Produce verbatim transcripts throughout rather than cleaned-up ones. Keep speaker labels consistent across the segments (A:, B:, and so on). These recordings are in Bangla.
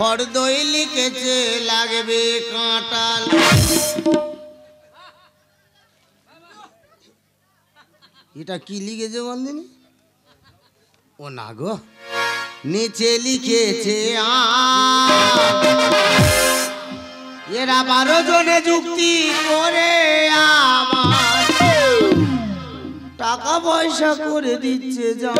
A: ফর্দই লিখেছে লাগবে কাঁটাল। এটা কি লিখেছে বলদিনি? ও না গো, নিচে লিখেছে এরা বারো জনে যুক্তি করে আমার টাকা পয়সা করে দিচ্ছে যা।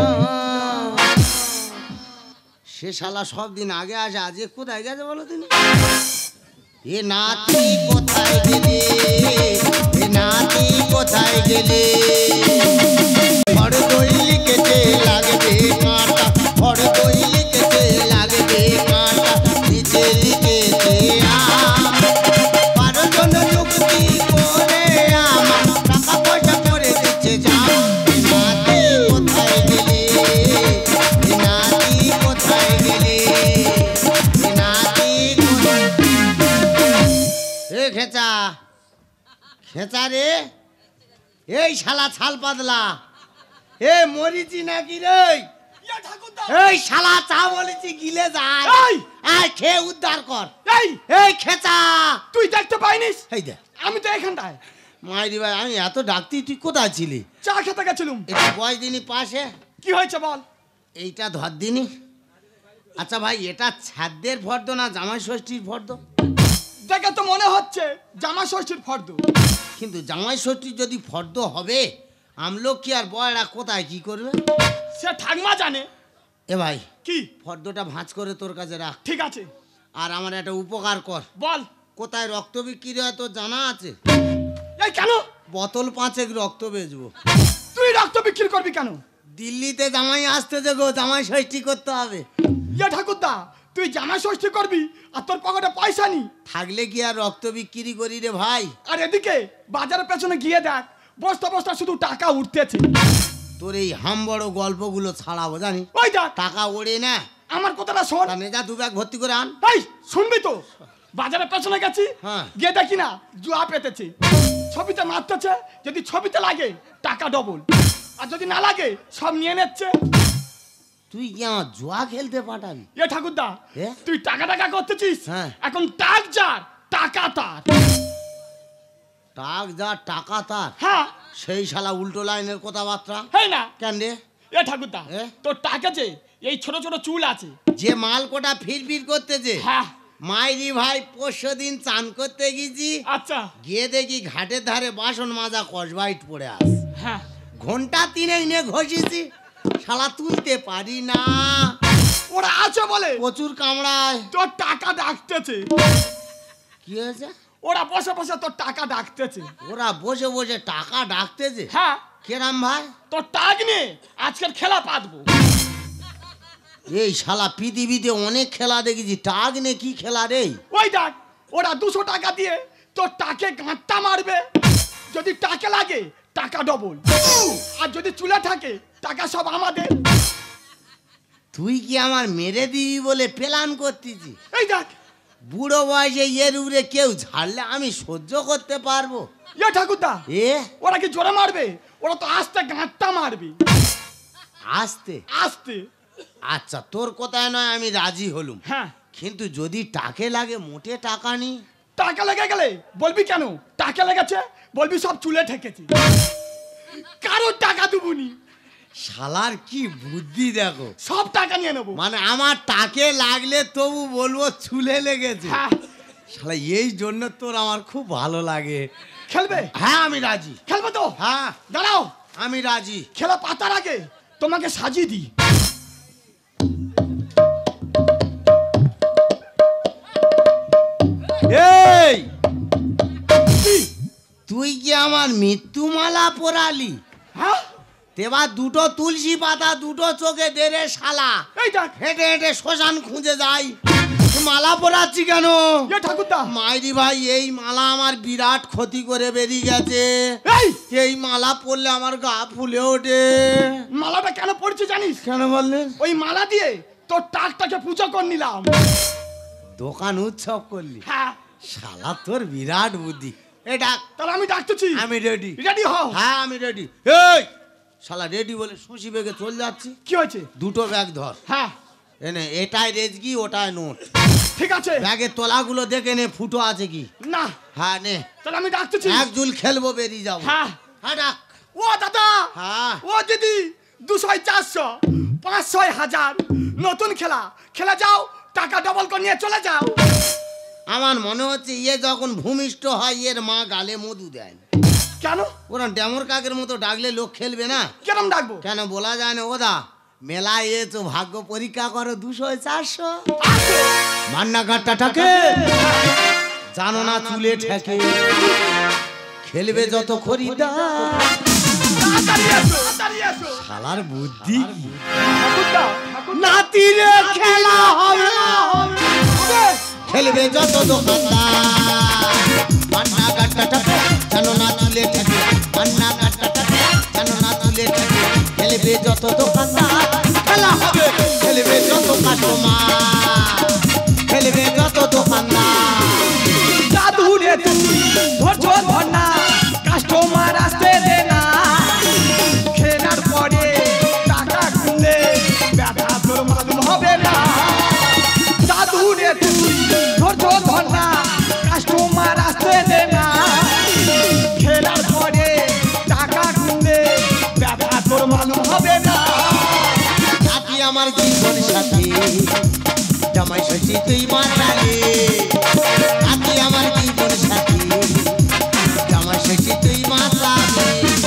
A: সে শালা সব দিন আগে আসে, আজকে কোথায় গেছে বলো তিনি? এ নাতি কোথায় গেলে, এ নাতি কোথায় গেলে? ফড় দই লিখেছে লাগবে কাঁটা, ফড় দই লিখেছে লাগবে কাঁটা, নিচে লিখেছে বারো জন যুক্তি করে আমার টাকা পয়সা করে দিচ্ছে যা। নাতি কোথায় গেলে, নাতি কোথায় গেলে, নাতি কোথায়? এ খেচা, খেচা রে, এই শালা ছাল পাতলা, এ মরিচি নাকি রে? এই শালা চা বলেছি গিলে যায়, আয় খেয়ে উদ্ধার কর। এই এই খেচা,
B: তুই দেখতে পাইনিস?
A: এই দে,
B: আমি তো এখানটায়।
A: মাইরি ভাই, আমি এত ডাকতি, তুই কোথায় ছিলি?
B: চা খেতে গেছিলুম।
A: এটা বয় দিনই পাশে।
B: কি হয়েছে বল?
A: এইটা ধর দিনই। আচ্ছা ভাই, এটা ছাদের ফর্দ না জামাই ষষ্ঠীর ফর্দ?
B: দেখে তো মনে হচ্ছে জামা ষষ্ঠীর ফর্দ।
A: কিন্তু জামাই ষষ্ঠীর যদি ফর্দ হবে, আমলোক কি আর বয়রা কোথায় কি করবে?
B: সে ঠাকমা জানে।
A: এ ভাই,
B: কি
A: ফর্দটা ভাঁজ করে তোর কাছে রাখ।
B: ঠিক আছে।
A: আর আমার একটা উপকার কর।
B: বল।
A: কোথায় রক্ত বিক্রি হয় তোর জানা আছে?
B: এই কেন?
A: বোতল পাঁচেক রক্ত বেচবো।
B: তুই রক্ত বিক্রি করবি কেন?
A: দিল্লিতে জামাই আসতেছে গো, জামাই ষষ্ঠী করতে হবে।
B: ইয়ে ঠাকুরদা, তুই জামা ষষ্ঠী করবি আর তোর পকেটে পয়সা নি?
A: থাকলে কি আর রক্ত বিক্রি করি রে ভাই?
B: আর এদিকে বাজারের পেছনে গিয়ে দেখ, বস্তা বস্তা শুধু টাকা উঠতেছে।
A: তোর এই হাম বড় গল্পগুলো ছাড়াবো জানি।
B: ওই দেখ,
A: টাকা ওড়ে না।
B: আমার কথাটা শোন।
A: নে যা, দু ব্যাগ ভর্তি করে আন।
B: এই শুনবি তো, বাজারের পেছনে গেছি,
A: হ্যাঁ।
B: গিয়ে দেখি না জুয়া পেতেছে, ছবিতে মারতেছে। যদি ছবিতে লাগে টাকা ডবল, আর যদি না লাগে সব নিয়ে নিচ্ছে।
A: তুই কি আমার জুয়া খেলতে পাঠাবি?
B: এ ঠাকুরদা,
A: এ?
B: তুই টাকা টাকা করতেছিস,
A: হ্যাঁ।
B: এখন টাক যার টাকা তার।
A: টাক যা টাকা তার?
B: হ্যাঁ।
A: সেই শালা উল্টো লাইনের কথাবার্তা।
B: হ্যাঁ না
A: কেন রে?
B: এ ঠাকুরদা,
A: এ?
B: তোর টাকা যে এই ছোট ছোট চুল আছে,
A: যে মাল কোটা ফির ফির করতেছে,
B: হ্যাঁ।
A: মাইরি ভাই পরশু দিন চান করতে গেছি,
B: আচ্ছা।
A: গিয়ে দেখি ঘাটের ধারে বাসন মাজা কসবাইট পড়ে আস।
B: হ্যাঁ।
A: ঘন্টা তিনে নে ঘষেছি, শালা তুলতে পারি না।
B: ওরা আছে বলে
A: প্রচুর কামড়ায়।
B: তোর টাকা ডাকতেছে।
A: কি হয়েছে?
B: ওরা বসে বসে তোর টাকা ডাকতেছে।
A: ওরা বসে বসে টাকা ডাকতেছে?
B: হ্যাঁ।
A: কেরাম ভাই?
B: তোর টাক নিয়ে আজকের খেলা পাতবো।
A: এই শালা পৃথিবীতে অনেক খেলা দেখেছি, টাক নে কি খেলা রে?
B: ওই দেখ, ওরা দুশো টাকা দিয়ে তোর টাকে গাঁটটা মারবে। যদি টাকে লাগে টাকা ডবল, আর যদি চুলে থাকে টাকা সব আমাদের।
A: তুই কি আমার মেরে দিবি বলে প্ল্যান করতেছি?
B: এই দেখ,
A: বুড়ো বয়সে এর উপরে কেউ ঝাড়লে আমি সহ্য করতে পারবো?
B: ইয়ে ঠাকুরদা,
A: এ
B: ওরা কি জোরে মারবে? ওরা তো আস্তে গাঁটটা মারবে।
A: আসতে
B: আস্তে।
A: আচ্ছা, তোর কথায় নয় আমি রাজি হলুম,
B: হ্যাঁ।
A: কিন্তু যদি টাকে লাগে মোটে টাকা নি।
B: টাকা লেগে গেলে বলবি কেন টাকা লেগেছে? বলবি সব চুলে ঠেকেছি, কারোর টাকা দেবুনি।
A: শালার কি বুদ্ধি দেখো,
B: সব টাকা নিয়ে নেবো।
A: মানে আমার টাকে লাগলে তবু বলবো চুলে লেগেছে।
B: হ্যাঁ।
A: শালা এই জন্য তোর আমার খুব ভালো লাগে।
B: খেলবে?
A: হ্যাঁ আমি রাজি।
B: খেলবে তো?
A: হ্যাঁ
B: দাঁড়াও,
A: আমি রাজি।
B: খেলা পাতার আগে তোমাকে সাজিয়ে দিই।
A: এই তুই কি আমার মৃত্যুমালা পরালি?
B: হ্যাঁ।
A: তেবার দুটো তুলসী পাতা দুটো চোখে দেরে শালা,
B: এই দেখ,
A: হেঁটে হেঁটে শ্মশান খুঁজে যাই, মালা পরাচ্ছি কেন?
B: এ ঠাকুরদা,
A: মাইরি ভাই এই মালা আমার বিরাট ক্ষতি করে বেরিয়ে গেছে।
B: এই
A: এই মালা পরলে আমার গা ফুলে ওঠে।
B: মালাটা কেন পড়ছে জানিস?
A: কেন বললেন?
B: ওই মালা দিয়ে তোর টাকটাকে পুজো করে নিলাম।
A: দোকান উৎসব করলি?
B: হ্যাঁ।
A: শালা তোর বিরাট বুদ্ধি। এটা
B: তাহলে আমি ডাকতেছি।
A: আমি রেডি।
B: রেডি হও।
A: হ্যাঁ আমি রেডি। এই শালা রেডি বলে সুশি বেগে চলে যাচ্ছি।
B: কি হয়েছে?
A: দুটো ব্যাগ ধর।
B: হ্যাঁ।
A: এনে এটাই রেজগি ওটাই নোট।
B: ঠিক আছে
A: ব্যাগের তলাগুলো দেখে নে ফুটো আছে কি
B: না
A: হ্যাঁ নে
B: তাহলে আমি ডাকতেছি
A: এক জুল খেলবো বেরিয়ে যাবো
B: হ্যাঁ
A: হ্যাঁ ডাক
B: ও দাদা
A: হ্যাঁ
B: ও দিদি দুশো চারশো পাঁচশো হাজার নতুন খেলা খেলা যাও টাকা ডবল করে নিয়ে চলে যাও
A: আমার মনে হচ্ছে ইয়ে যখন ভূমিষ্ঠ হয় এর মা গালে মধু দেয়
B: কেন
A: ওরা ডেমর কাকের মতো ডাকলে লোক খেলবে না
B: কেরম ডাকবো
A: কেন বলা যায় না ওদা মেলায় এসো ভাগ্য পরীক্ষা করো দুশো চারশো মান্না ঘাটটাকে জানো না চুলে ঠেকে খেলবে যত খরিদার
B: তাড়াতাড়ি এসো তাড়াতাড়ি এসো
A: শালার বুদ্ধি
B: ঠাকুরদা ঠাকুরদা
A: নাতিরে খেলা হবে
B: হবে।
A: খেলবে যত দোকানদার মান্না ঘাটটাকে জানো না চুলে ঠেকে মান্না ঘাটটাকে জানো না চুলে ঠেকে খেলবে যত দোকানদার খেলা হবে খেলবে যত কাস্টমার খেলবে যত দোকানদার
B: জাদু রে তুই ধৈর্য ধর না কাস্টমার আসতে দে না খেলার পরে টাকা গুনলে ব্যথা তোর মালুম হবে না জাদু রে তুই ধৈর্য ধর না কাস্টমার আসতে দে না খেলার পরে টাকা গুনলে ব্যথা তোর মালুম হবে না
A: নাতি আমার জীবন সাথী জামাই ষষ্ঠী তুই মাতালে নাতি আমার জীবন সাথী জামাই ষষ্ঠী তুই মাতালে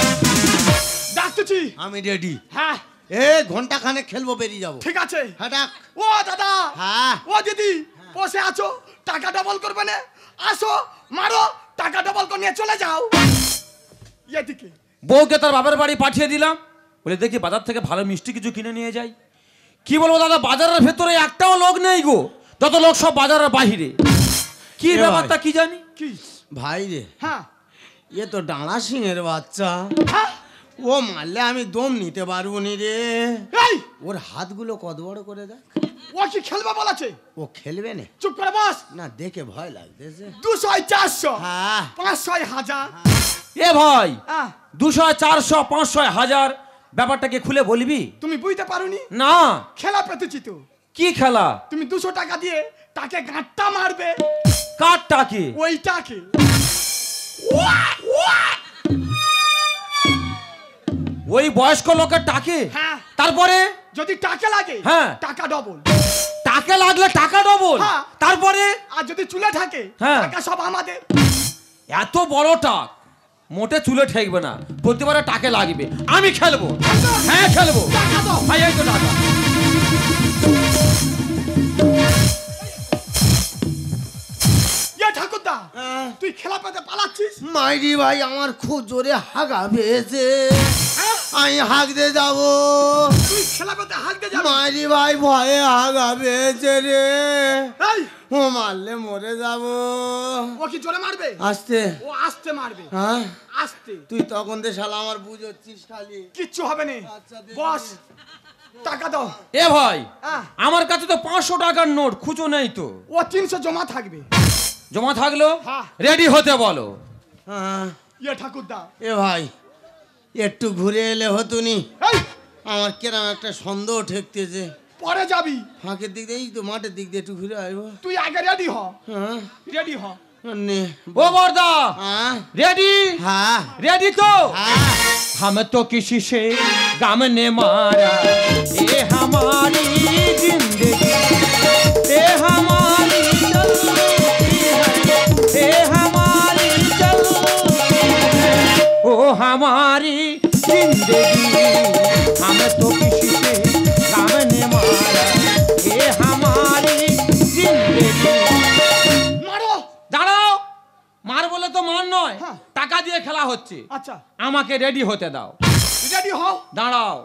B: ডাকতেছি
A: আমি রেডি
B: হ্যাঁ
A: এ ঘন্টা খানে খেলবো বেরিয়ে যাবো
B: ঠিক আছে
A: হ্যাঁ ডাক
B: ও দাদা
A: হ্যাঁ
B: ও দিদি বসে আছো টাকা ডবল করবে না আসো মারো টাকা ডবল করে নিয়ে চলে যাও এদিকে
C: বউকে তার বাবার বাড়ি পাঠিয়ে দিলাম বলে দেখি বাজার থেকে ভালো মিষ্টি কিছু কিনে নিয়ে যাই কি বলবো দাদা বাজারের ভেতরে একটাও লোক নেই গো যত লোক সব বাজারের বাহিরে কি
A: এ ভাই।
C: ব্যাপারটা কি জানি
B: কি
A: ভাই রে
B: হ্যাঁ
A: এ তো ডাঁড়া সিংহের বাচ্চা
B: হ্যাঁ
A: ও মারলে আমি দম নিতে পারবো নি রে
B: এই
A: ওর হাতগুলো কত বড় করে দেখ
B: ও কি খেলবে বলেছে
A: ও খেলবে না
B: চুপ করে বস
A: না দেখে ভয় লাগতেছে
B: দুশো চারশো
A: হ্যাঁ
B: পাঁচশো হাজার
C: এ ভাই
B: হ্যাঁ
C: দুশো চারশো পাঁচশো হাজার ব্যাপারটাকে খুলে বলবি
B: তুমি বুঝতে পারোনি
C: না
B: খেলা পেতেছি তো
C: কি খেলা
B: তুমি দুশো টাকা দিয়ে তাকে গাঁটটা মারবে
C: কাঠটাকে
B: ওইটাকে
C: ওই বয়স্ক লোকের টাকে
B: হ্যাঁ
C: তারপরে
B: যদি টাকা লাগে
C: হ্যাঁ।
B: টাকা ডবল
C: টাকে লাগলে টাকা ডবল
B: হ্যাঁ।
C: তারপরে
B: আর যদি চুলে থাকে
C: হ্যাঁ।
B: টাকা সব আমাদের
C: এত বড় টাক মোটে চুলে ঠেকবে না প্রতিবারে টাকে লাগবে আমি খেলবো হ্যাঁ খেলবো
B: টাকা দাও।
C: ভাই এই তো টাকা
B: ইয়ে ঠাকুরদা তুই খেলা পেতে পালাচ্ছিস
A: মাইরি ভাই আমার খুব জোরে হাগা পেয়েছে
B: হ্যাঁ?
A: আমি হাঁক দিয়ে যাবো
B: তুই খেলা পেতে হাঁকতে যাবি
A: মাইরি ভাই ভয়ে হাগা পেয়েছে রে
B: এই
A: ও মারলে মরে যাবো
B: ও কি জোরে মারবে
A: আসতে
B: ও আস্তে মারবে
A: হ্যাঁ
B: আস্তে
A: তুই তখন দে শালা আমার বুঝোচ্ছিস খালি
B: কিচ্ছু হবে না
A: আচ্ছা, দে,
B: বস টাকা দাও
C: এ ভাই
B: হ্যাঁ।
C: আমার কাছে তো পাঁচশো টাকার নোট খুঁজো নেই তো
B: ও তিনশো জমা থাকবে
C: জমা থাকলো
B: হ্যাঁ।
C: রেডি হতে বলো
A: হ্যাঁ
B: ইয়ে ঠাকুরদা
A: এ ভাই একটু ঘুরে এলে হতুনি
B: এই
A: আমার কেরাম একটা সন্দেহ ঠেকতেছে
B: পরে যাবি
A: ফাঁকের দিক দিয়ে এই তো মাঠের দিক দিয়ে একটু ঘুরে আসবো
B: তুই আগে রেডি হ
A: হ্যাঁ
B: রেডি হ
A: নে
C: ও বর্দা
A: হ্যাঁ
C: रेडी
A: हाँ
C: रेडी तो
A: हाँ
C: हम तो किसी से गम ने मारा ये हमारी जिंदगी ये हमारी चलती है ये हमारी चलती है ओ हमारी जिंदगी हम तो किसी से गम ने मारा ये हमारी जिंदगी
B: মারো
C: দাঁড়াও মার বলে তো মান নয়
B: হ্যাঁ।
C: টাকা দিয়ে খেলা হচ্ছে
B: আচ্ছা
C: আমাকে রেডি হতে দাও
B: রেডি হও
C: দাঁড়াও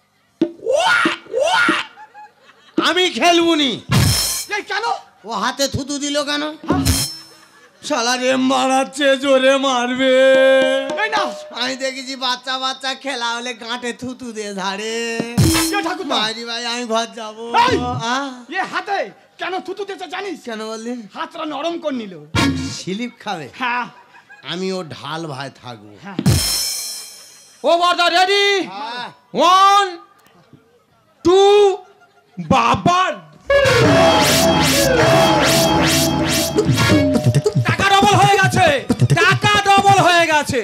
A: আমি খেলবুনি
B: এই কেন
A: ও হাতে থুতু দিল কেন শালা রেম মারাচ্ছে জোরে মারবে
B: এই না
A: আমি দেখেছি বাচ্চা বাচ্চা খেলা হলে গাঁটে থুতু দিয়ে ধারে
B: এ ঠাকুরদা
A: মারি ভাই আমি ঘর যাবো
B: এই!
A: আহ,
B: এ হাতে কেন থুতু দিতে জানিস
A: কেন বললি
B: হাতটা নরম করে নিল
A: স্লিপ খাবে
B: হ্যাঁ
A: আমি ও ঢাল ভাই থাকবো
B: হ্যাঁ
C: ও বর্দা রেডি
A: হ্যাঁ।
C: ওয়ান টু বাবার গেছে।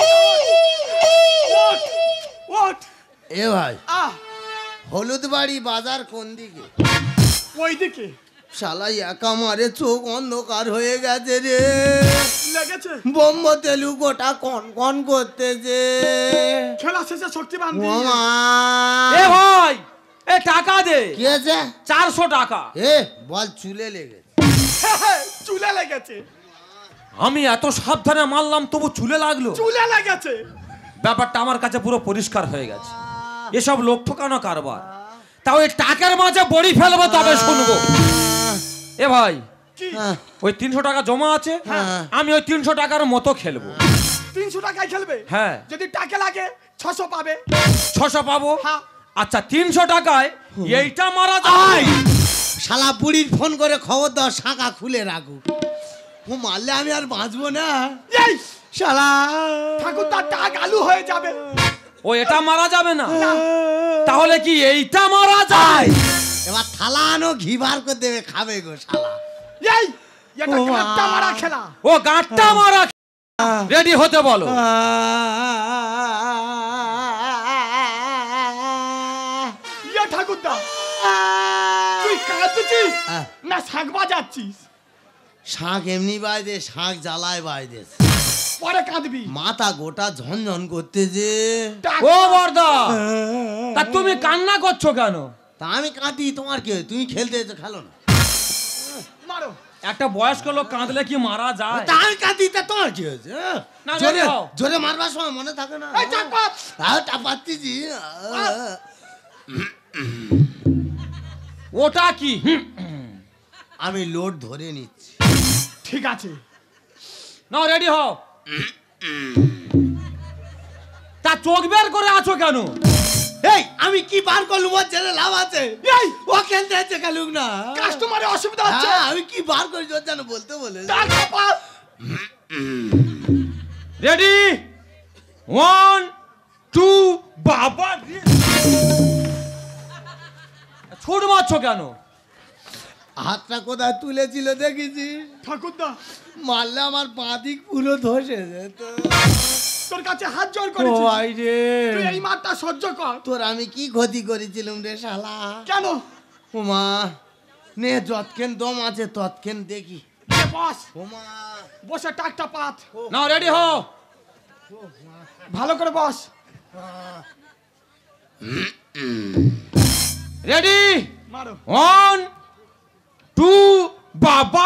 B: ওঠ ওঠ
A: এ ভাই
B: আহ
A: হলুদ বাড়ি বাজার কোন দিকে?
B: ওইদিকে
A: শালা একা মারে চোখ অন্ধকার হয়ে গেছে রে,
B: লেগেছে
A: বোম্ব তেলু গোটা কন কন করতেছে।
B: খেলা শেষে শক্তি বাঁধি
A: ও মা
C: এ ভাই এ টাকা দে।
A: কি আছে?
C: চারশো টাকা।
A: এ বল চুলে লেগেছে।
B: চুলে লেগেছে
C: আমি এত সাবধানে মারলাম তবু চুলে লাগলো।
B: চুলে লেগেছে
C: ব্যাপারটা আমার কাছে পুরো পরিষ্কার হয়ে গেছে। এসব লোক ঠকানো কারবার। তাও এই টাকার মাঝে বড়ি ফেলবো তবে শুনবো। এ ভাই
B: কি
A: হ্যাঁ,
C: ওই তিনশো টাকা জমা আছে,
A: হ্যাঁ।
C: আমি ওই তিনশো টাকার মতো খেলবো।
B: তিনশো টাকায় খেলবে?
C: হ্যাঁ।
B: যদি টাকা লাগে ছশো পাবে।
C: ছশো পাবো?
B: হ্যাঁ।
C: আচ্ছা তিনশো টাকায় এইটা মারা যায়।
A: শালা বুড়ির ফোন করে খবর দাও শাঁখা খুলে রাখু। ও মারলে আমি আর বাঁচবো না।
B: এই
A: শালা
B: ঠাকুর তার টাক আলু হয়ে যাবে।
C: ও এটা মারা যাবে না? তাহলে কি এইটা মারা যায়?
A: এবার থালা আনো ঘি বার করে দেবে খাবে গো শালা।
B: এই এটা
A: ও মা।
B: কাটটা মারা খেলা।
C: ও গাঁটটা মারা। রেডি হতে বলো।
B: ইয়া ঠাকুর দা তুই কাঁদছিস
A: আহ।
B: না শাক বাজাচ্ছিস?
A: শাঁখ এমনি বাইদে, শাঁখ জ্বালায় বাইদে।
B: পরে কাঁদবি।
A: মাথা গোটা ঝনঝন করতেছে।
B: টাক-
C: ও বর্দা, তা তুমি কান্না করছো কেন?
A: তা আমি কাঁদি, তোমার কি হয়েছে? তুমি খেলতে এসে খেলো না।
B: মারো।
C: একটা বয়স্ক লোক কাঁদলে কি মারা যায়?
A: তা আমি কাঁদি, তা তোমার কি হয়েছে?
C: না,
A: জোরে
C: যাও।
A: জোরে মারবার সময় মনে থাকে না?
B: এই চাপাত।
A: তাও টাপাচ্ছি।
C: ওটা কি?
A: আমি লোড ধরে নিচ্ছি।
B: ঠিক আছে
C: না রেডি হও। তা চোখ বের করে আছো কেন?
A: এই আমি কি বার করলুম? ওর জেনে লাভ আছে?
B: এই
A: ও খেলতে এসে খেলুক না।
B: কাস্টমারের অসুবিধা হচ্ছে।
A: হ্যাঁ, আমি কি বার করি ওর যেন বলতে বলে।
B: টাক চাপাত।
C: রেডি ওয়ান টু বাবা ছুট মারছো কেন?
A: হাতটা কোথায় তুলেছিল দেখেছি?
B: ঠাকুর দা
A: মারলে আমার বাঁ দিক পুরো ধসে যেত।
B: তোর কাছে হাত জোর
A: ও
B: করেছি।
A: ভাই রে,
B: তুই এই মারটা সহ্য কর।
A: তোর আমি কি ক্ষতি করেছিলাম রে শালা?
B: কেন?
A: ওমা নে যতক্ষণ দম আছে ততক্ষণ দেখি।
B: এ বস
A: ওমা
B: বসে টাকটা পাত।
C: না রেডি হও।
B: ভালো করে বস।
C: রেডি
B: মারো।
C: ওয়ান টু বাবা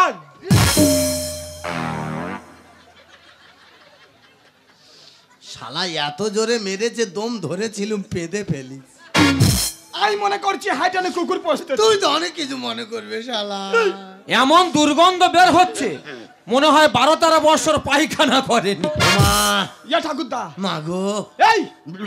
A: শালা এত জোরে মেরেছে দম ধরেছিলুম পেঁদে ফেলি।
B: আমি মনে করছি হাইটানে কুকুর পোষতে।
A: তুই তো অনেক কিছু মনে করবে শালা।
C: এমন দুর্গন্ধ বের হচ্ছে মনে হয় বারো তেরো বছর পায়খানা করেনি।
A: মা
B: ইয়া ঠাকুর দা
A: মা গো,
B: এই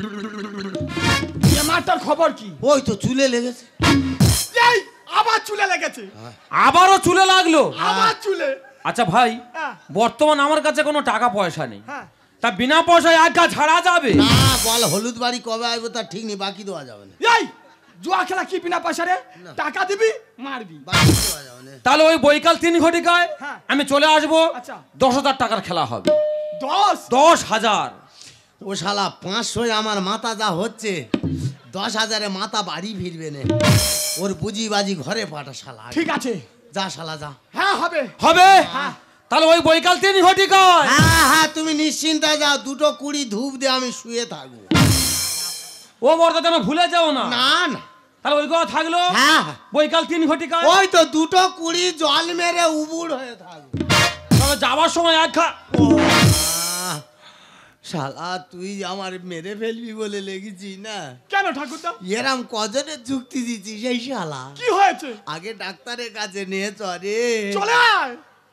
B: এ মারটার খবর কি?
A: ওই তো চুলে লেগেছে।
B: এই আবার চুলে লেগেছে।
C: আবারও চুলে লাগলো।
B: আবার চুলে।
C: আচ্ছা ভাই,
B: হ্যাঁ।
C: বর্তমান আমার কাছে কোনো টাকা পয়সা নেই,
B: হ্যাঁ।
C: তা বিনা পয়সায় একা ছাড়া যাবে?
A: না বল হলুদ বাড়ি কবে আসবো তার ঠিক নেই, বাকি দেওয়া যাবে না।
B: এই জুয়া খেলা কি বিনা পয়সা রে? টাকা দিবি মারবি।
A: বাকি দেওয়া যাবে না।
C: তাহলে ওই বৈকাল তিন ঘটিকায়
B: হ্যাঁ।
C: আমি চলে আসবো।
B: আচ্ছা।
C: দশ হাজার টাকার খেলা হবে।
B: দশ
C: দশ হাজার
A: ও শালা পাঁচশোয় আমার মাথা যা হচ্ছে, দশ হাজারে মাথা বাড়ি ফিরবে না। ওর বুঝি বাজি ঘরে পাঠা শালা।
B: ঠিক আছে।
A: যা শালা যা।
B: হ্যাঁ হবে।
C: হবে?
B: হ্যাঁ।
C: তাহলে ওই বৈকাল তিন ঘটিকায়
A: হ্যাঁ হ্যাঁ তুমি নিশ্চিন্তে যাও, দুটো কুড়ি ধূপ দিয়ে আমি শুয়ে থাকবো।
C: ও বর্দা যেন ভুলে যাও না।
A: না না
C: তাহলে ওই কথা থাকলো।
A: হ্যাঁ
C: বৈকাল তিন ঘটিকায়
A: ওই তো দুটো কুড়ি জল মেরে উবুড় হয়ে থাকবো।
C: তবে যাবার সময় এক খা
A: আহ, শালা তুই আমার মেরে ফেলবি বলে লেগেছি না?
B: কেন ঠাকুর দা?
A: এরাম কজনের যুক্তি দিচ্ছি সেই শালা?
B: কি হয়েছে?
A: আগে ডাক্তারের কাছে নিয়ে চলে।
B: চলে আয়।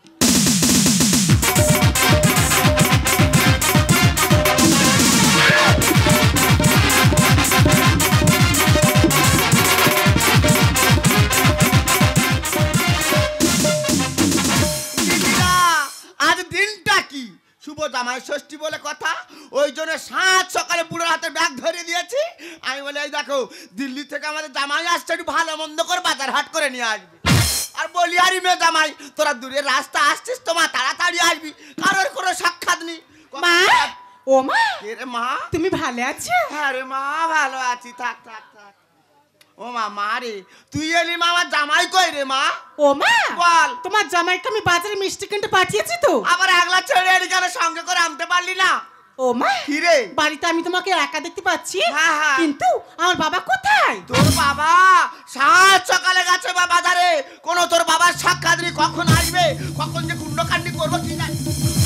D: আজ দিনটা কি? শুভ জামাই ষষ্ঠী বলে কথা, ওই জন্য সাত সকালে বুড়োর হাতে ব্যাগ ধরে দিয়েছি। আমি বলে এই দেখো দিল্লি থেকে আমাদের জামাই আসছে, একটু ভালো মন্দ করে বাজার হাট করে নিয়ে আসবি। আর বলি আরে মেয়ে জামাই তোরা দূরের রাস্তা আসছিস, তোমার তাড়াতাড়ি আসবি, কারোর কোনো সাক্ষাৎ নেই।
E: মা
B: ও মা,
D: কে রে মা?
B: তুমি ভালো আছো?
D: হ্যাঁ রে মা, ভালো আছি। থাক থাক থাক। ও মা, মা রে তুই এলি মা, আমার জামাই কই রে মা?
B: ও মা,
D: বল।
B: তোমার জামাইকে আমি বাজারে মিষ্টি কিনতে পাঠিয়েছি তো।
D: আবার একলা ছেড়ে এলি কেন, সঙ্গে করে আনতে পারলি না?
B: ও মা,
D: কি রে?
B: বাড়িতে আমি তোমাকে একা দেখতে পাচ্ছি,
D: হ্যাঁ, হ্যাঁ।
B: কিন্তু আমার বাবা কোথায়?
D: তোর বাবা সাত সকালে গেছে বা বাজারে। কোন তোর বাবার সাক্ষাৎ নেই, কখন আসবে, কখন যে কুণ্ডকান্ডি করবো কি জানি।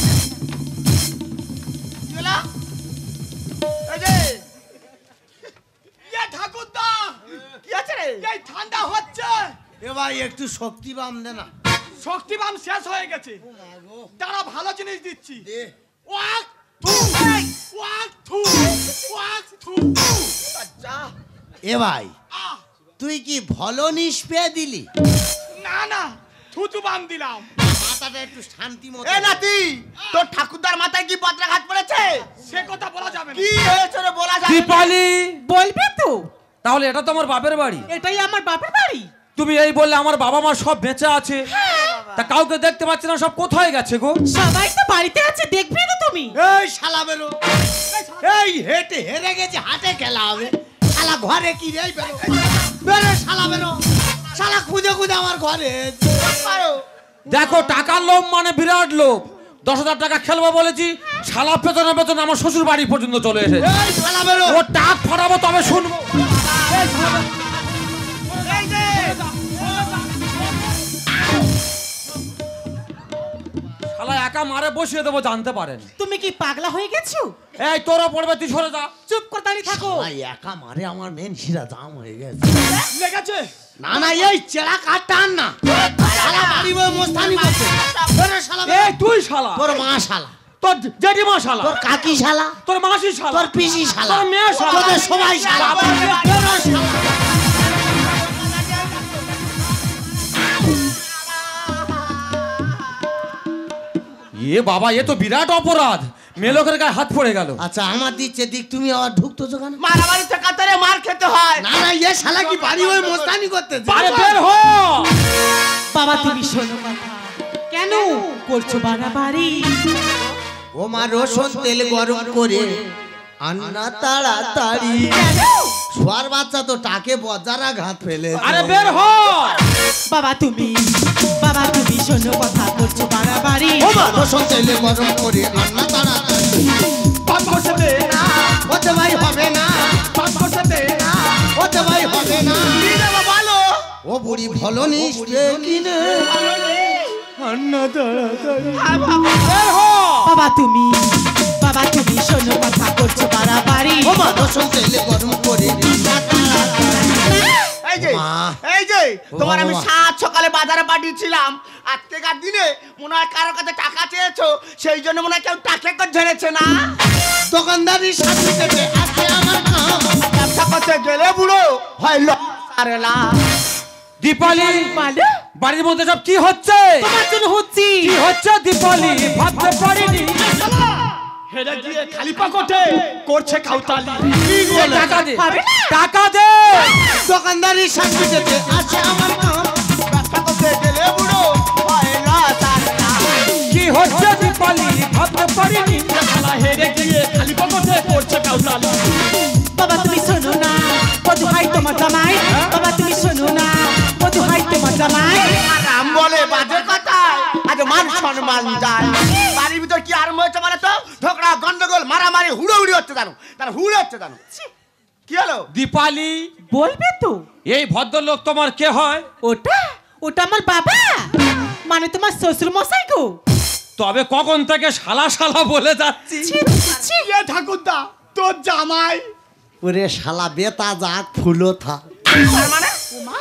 D: কি হলো? এই যে
B: ইয়ে ঠাকুরদা,
D: কি আছে রে?
B: এই ঠান্ডা হচ্ছে,
A: এ ভাই একটু শক্তি বাম দে না।
B: শক্তিবান শেষ হয়ে গেছে। দাঁড়া, ভালো জিনিস দিচ্ছি।
A: দে।
B: ওয়াক থু, ওয়াক থু, ওয়াক থু।
D: যা।
A: এ ভাই
B: আহ,
A: তুই কি ভালো নিষ্পে দিলি?
B: না না, থুতু বাম দিলাম।
A: মাথাটা একটু শান্তি মতো।
D: এ নাতি, তোর ঠাকুরদার মাথায় কি পত্রাঘাত পড়েছে?
B: সে কথা বলা যাবে না।
D: কি হয়েছে রে, বলা যাবে না।
C: দীপালি,
B: বলবে তো?
C: তাহলে এটা তো আমার বাপের বাড়ি।
B: এটাই আমার বাপের বাড়ি।
C: তুমি এই বললে আমার বাবা মা সব বেঁচে আছে, তা কাউকে দেখতে পাচ্ছি না, সব কোথায় গেছে গো?
B: সবাই তো বাড়িতে আছে, দেখবে তো তুমি।
A: এই শালা বেরো। এই হেঁটে হেরে গেছে, হাটে খেলা হবে। শালা ঘরে কি রে? বেরো বেরো শালা বেরো। শালা খুঁজে খুঁজে আমার ঘরে।
D: পারো।
C: দেখো, টাকার লোভ মানে বিরাট লোভ। দশ হাজার টাকা খেলবো বলেছি, শালা পেছনে পেছনে আমার শ্বশুর বাড়ি পর্যন্ত চলে এসেছে।
A: এই শালা বেরো।
C: ও টাক ফাটাবো তবে শুনবো।
D: এই যে
C: শালা একা মারে বসিয়ে দেবো, জানতে পারেন।
B: তুমি কি পাগলা হয়ে গেছো?
C: এই তোরা পড়বে, তুই সরে যা।
B: চুপ করে দাঁড়িয়ে থাকো।
A: ভাই একা মারে আমার মেন শিরা জাম হয়ে গেছে।
B: লেগেছে?
A: না না, এই চেলা কাট টান না। শালা বাড়ি বই মোস্তানি করছে। বেরো শালা বেরো।
C: এই তুই শালা,
A: তোর মা শালা,
C: তোর জেঠিমা শালা,
A: তোর কাকি শালা,
C: তোর মাসি শালা,
A: তোর পিসি শালা,
C: তোর মেয়ে শালা,
A: তোদের সবাই শালা। বেরো শালা।
C: এ বাবা, এ তো বিরাট অপরাধ। মেয়ে লোকের গায়ে হাত পড়ে গেল।
A: আচ্ছা আমার দিচ্ছে দিক, তুমি আবার ঢুকতো কেন?
D: মারামারি থেকে তোরে মার খেতে হয়।
A: না না, এ শালা কি বাড়ি ওই মোস্তানি করতে?
C: আরে বের হ।
B: বাবা তুমি শোনো কথা। কেন করছো বাড়াবাড়ি?
A: ও মা, রসুন তেল গরম করে আন্না তাড়াতাড়ি। শোয়ার বাচ্চা তো টাকে বজারা ঘাত ফেলে।
C: আরে বের হ।
B: বাবা তুমি, বাবা তুমি শোনো কথা, করছো বাড়াবাড়ি।
A: ও মা, রসুন তেল গরম করে আন্না তাড়াতাড়ি।
B: পাঁচ বছর দে না,
A: ওতে ভাই হবে না,
B: পাঁচ বছর দে না।
A: ওতে ভাই হবে না।
D: কি রে বাবা, বলো।
A: ও বুড়ি ভালো নিষ্ঠে কিনে আন্না তাড়াতাড়ি।
D: হ্যাঁ বাবা।
C: বের হ।
B: বাবা তুমি, বাবা তুমি শোনো কথা, করছো বাড়াবাড়ি।
A: ও মা, রসুন তেল গরম করে আন্না তাড়াতাড়ি।
D: এই যে
A: মা।
D: এই যে তোমার
A: বাবা,
D: আমি
A: বাবা।
D: সাত সকালে বাজারে পাঠিয়েছিলাম। আজকেকার দিনে মনে হয় কারোর কাছে টাকা চেয়েছো, সেই জন্য মনে হয় কেউ টাকা করে ঝেড়েছে না।
A: দোকানদারি সাথে থেকে আছে আমার কাম।
D: ব্যবসা করতে গেলে বুড়ো হয় লড়া।
C: দীপালি,
B: বলো,
C: বাড়ির মধ্যে সব কি হচ্ছে?
B: তোমার জন্য হচ্ছি।
C: কি হচ্ছে দীপালি? ভাবতে পারিনি।
B: হেরে গিয়ে খালি পকেটে করছে কাউতালি।
C: এ টাকা দে,
B: হবে না?
C: টাকা দে।
A: দোকানদারি সাথে থেকে আছে আমার কাম।
D: ব্যবসা করতে গেলে বুড়ো হয় লড়া।
C: কি হচ্ছে দীপালি? ভাবতে পারিনি।
B: শালা হেরে গিয়ে খালি পকেটে করছে কাউতালি। বাবা তুমি শোনো না, কত হাই তোমার জামাই। বাবা তুমি শোনো না, কত হাই তোমার জামাই।
D: রাম বলে বাজে কথা, আজ মান সম্মান যায়। বাড়ির ভিতর কি আরম্ভ হয়েছে মানে তো ঝগড়া গন্ডগোল মারামারি হুড়োহুড়ি হচ্ছে জানো, তার হুড় হচ্ছে জানো। কি হলো?
C: দীপালি,
B: বলবে তো?
C: এই ভদ্রলোক তোমার কে হয়?
B: ওটা, ওটা আমার বাবা, মানে তোমার শ্বশুর মশাই গো।
C: তবে কখন থেকে শালা শালা বলে যাচ্ছি।
B: ইয়ে ঠাকুরদা, তোর জামাই।
A: ওরে শালা বেতা যাক ফুলো থাক।
D: তার মানে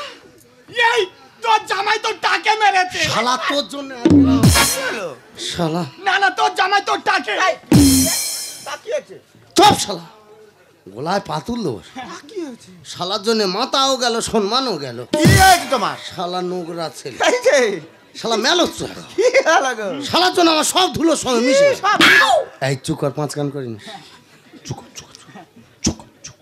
B: এই তোর জামাই তোর টাকে মেরেছে।
A: শালা তোর জন্য
D: কি হলো?
A: শালা
B: না না, তোর জামাই তোর টাকে।
D: তা কি হয়েছে?
A: চপ শালা গোলায় পাতুল দেবো।
D: কি হয়েছে?
A: শালার জন্য মাথাও গেল, সম্মানও গেল।
D: কি হয়েছে তোমার?
A: শালা নোংরা ছেলে,
D: এই যে
A: শালা মেলোচ্ছ।
D: কি হলো গো?
A: শালার জন্য আমার সব ধুলো সঙ্গে মিশে গেছে।
D: সব
A: এই চুকর পাঁচ কান করি না। চুকর চুকর চুকর চুকর।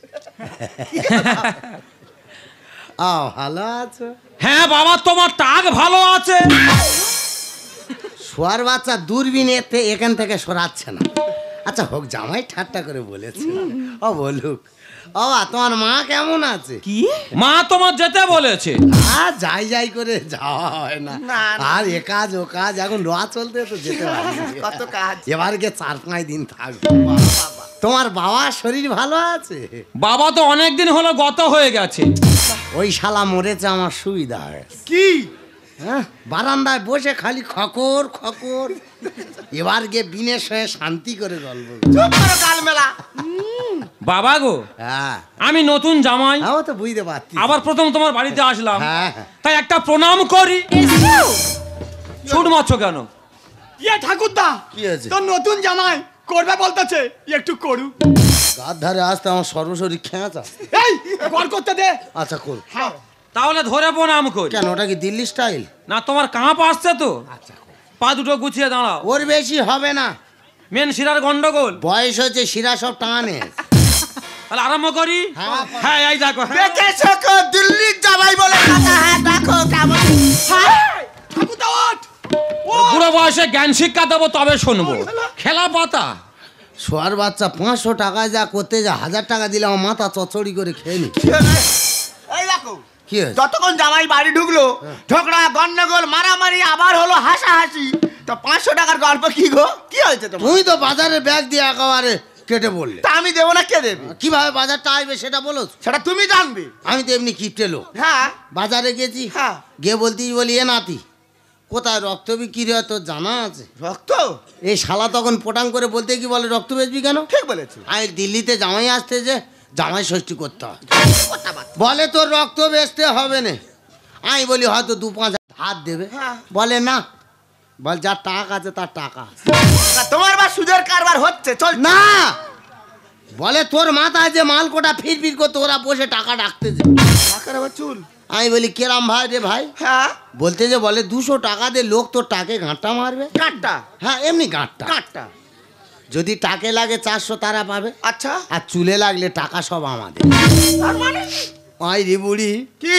A: আও ভালো আছো?
C: হ্যাঁ বাবা, তোমার টাক ভালো আছে।
A: শোয়ার বাচ্চা দূরবীন এতে এখান থেকে সরাচ্ছে না। আচ্ছা হোক, জামাই ঠাট্টা করে বলেছে। ও বলুক। ও তোমার মা কেমন আছে?
B: কি
C: মা তোমার যেতে বলেছে।
A: আর যাই যাই করে যাওয়া হয় না।
D: না, না।
A: আর এ কাজ ও কাজ, এখন রোয়া চলতে তো যেতে পারি।
D: কত কাজ।
A: এবার গিয়ে চার পাঁচ দিন থাকবো। তোমার বাবার শরীর ভালো আছে?
C: বাবা তো অনেকদিন হলো গত হয়ে গেছে।
A: ওই শালা মরেছে, আমার সুবিধা হয়েছে।
D: কি
A: হ্যাঁ, বারান্দায় বসে খালি খকর খকর। এবার গিয়ে বিনের সঙ্গে শান্তি করে গল্প করি।
D: চুপ করো কাল মেলা।
C: বাবা গো,
A: হ্যাঁ,
C: আমি নতুন জামাই,
A: আমি তো বুঝতে পারছি।
C: আবার প্রথম তোমার বাড়িতে আসলাম,
A: হ্যাঁ, হ্যাঁ।
C: তাই একটা প্রণাম করি। ছুট মারছো কেন?
B: ইয়ে ঠাকুরদা,
A: কি হয়েছে?
B: তোর নতুন জামাই করবে বলতেছে, একটু করু।
A: গার ধারে আসতে আমার সর্বশরীর খেঁচা।
B: এই কর করতে দে।
A: আচ্ছা কর।
B: হ্যাঁ
C: তাহলে ধরে প্রণাম করি।
A: কেন, ওটা কি দিল্লি স্টাইল?
C: না, তোমার কাঁপ আসছে তো,
A: আচ্ছা কর।
C: পা দুটো গুছিয়ে দাঁড়াও।
A: ওর বেশি হবে না,
C: মেন শিরার গন্ডগোল।
A: বয়স হচ্ছে, শিরা সব টানে।
C: তাহলে আরম্ভ করি।
A: হ্যাঁ।
C: হ্যাঁ, এই দেখো। হ্যাঁ।
D: দেখেছো কো দিল্লির জামাই বলে কথা। হ্যাঁ দেখো কেমন। হ্যাঁ
B: ঠাকুরদা ওঠ।
C: বুড়ো বয়সে জ্ঞান শিক্ষা দেবো তবে শুনবো। খেলা পাতা।
A: শোয়ার বাচ্চা পাঁচশো টাকায় যা করতে, যা হাজার টাকা দিলে আমার মাথা চচড়ি করে খেয়ে নি।
D: কি হলো? এই দেখো
A: কি হয়েছে?
D: যতক্ষণ জামাই বাড়ি ঢুকলো ঝগড়া গন্ডগোল মারামারি আবার হলো হাসাহাসি। তো পাঁচশো টাকার গল্প কি গো? কি হয়েছে তোমার?
A: তুমি তো বাজারে ব্যাগ দিয়ে একেবারে কেটে বললে।
D: তা আমি দেবো না, কে দেবে?
A: কিভাবে বাজারটা আসবে সেটা বলো।
D: সেটা তুমি জানবে।
A: আমি তো এমনি কিপটে লোক।
D: হ্যাঁ
A: বাজারে গেছি,
D: হ্যাঁ।
A: গিয়ে বলতেই বলি, এ নাতি কোথায় রক্ত বিক্রি হয় তোর জানা আছে?
D: রক্ত?
A: এই শালা তখন পটাং করে বলতে কি বলে, রক্ত বেচবি কেন?
D: ঠিক বলেছো।
A: আমি দিল্লিতে জামাই আসতে, যে জামাই ষষ্ঠী করতে হয়, বলে তোর রক্ত বেচতে হবে না। আমি বলি হয়তো দু পাঁচ হাত দেবে।
D: হ্যাঁ।
A: বলে না, বল যার টাকা আছে তার টাকা আছে।
D: তা তোমার বা সুদের কারবার হচ্ছে চল
A: না, বলে তোর মাথায় যে মাল কোটা ফির ফির করতে, ওরা বসে টাকা ডাকতে যে।
D: টাকার আবার চুল।
A: আমি বলি কেরাম ভাই রে ভাই?
D: হ্যাঁ
A: বলতে যে বলে দুশো টাকা দিয়ে লোক তোর টাকে গাঁটটা মারবে।
D: কাটটা
A: হ্যাঁ, এমনি গাঁটটা।
D: কাটটা।
A: যদি টাকে লাগে চারশো তারা পাবে,
D: আচ্ছা
A: আর চুলে লাগলে টাকা সব আমাদের।
D: তার মানে
A: আই রে বুড়ি,
D: কি?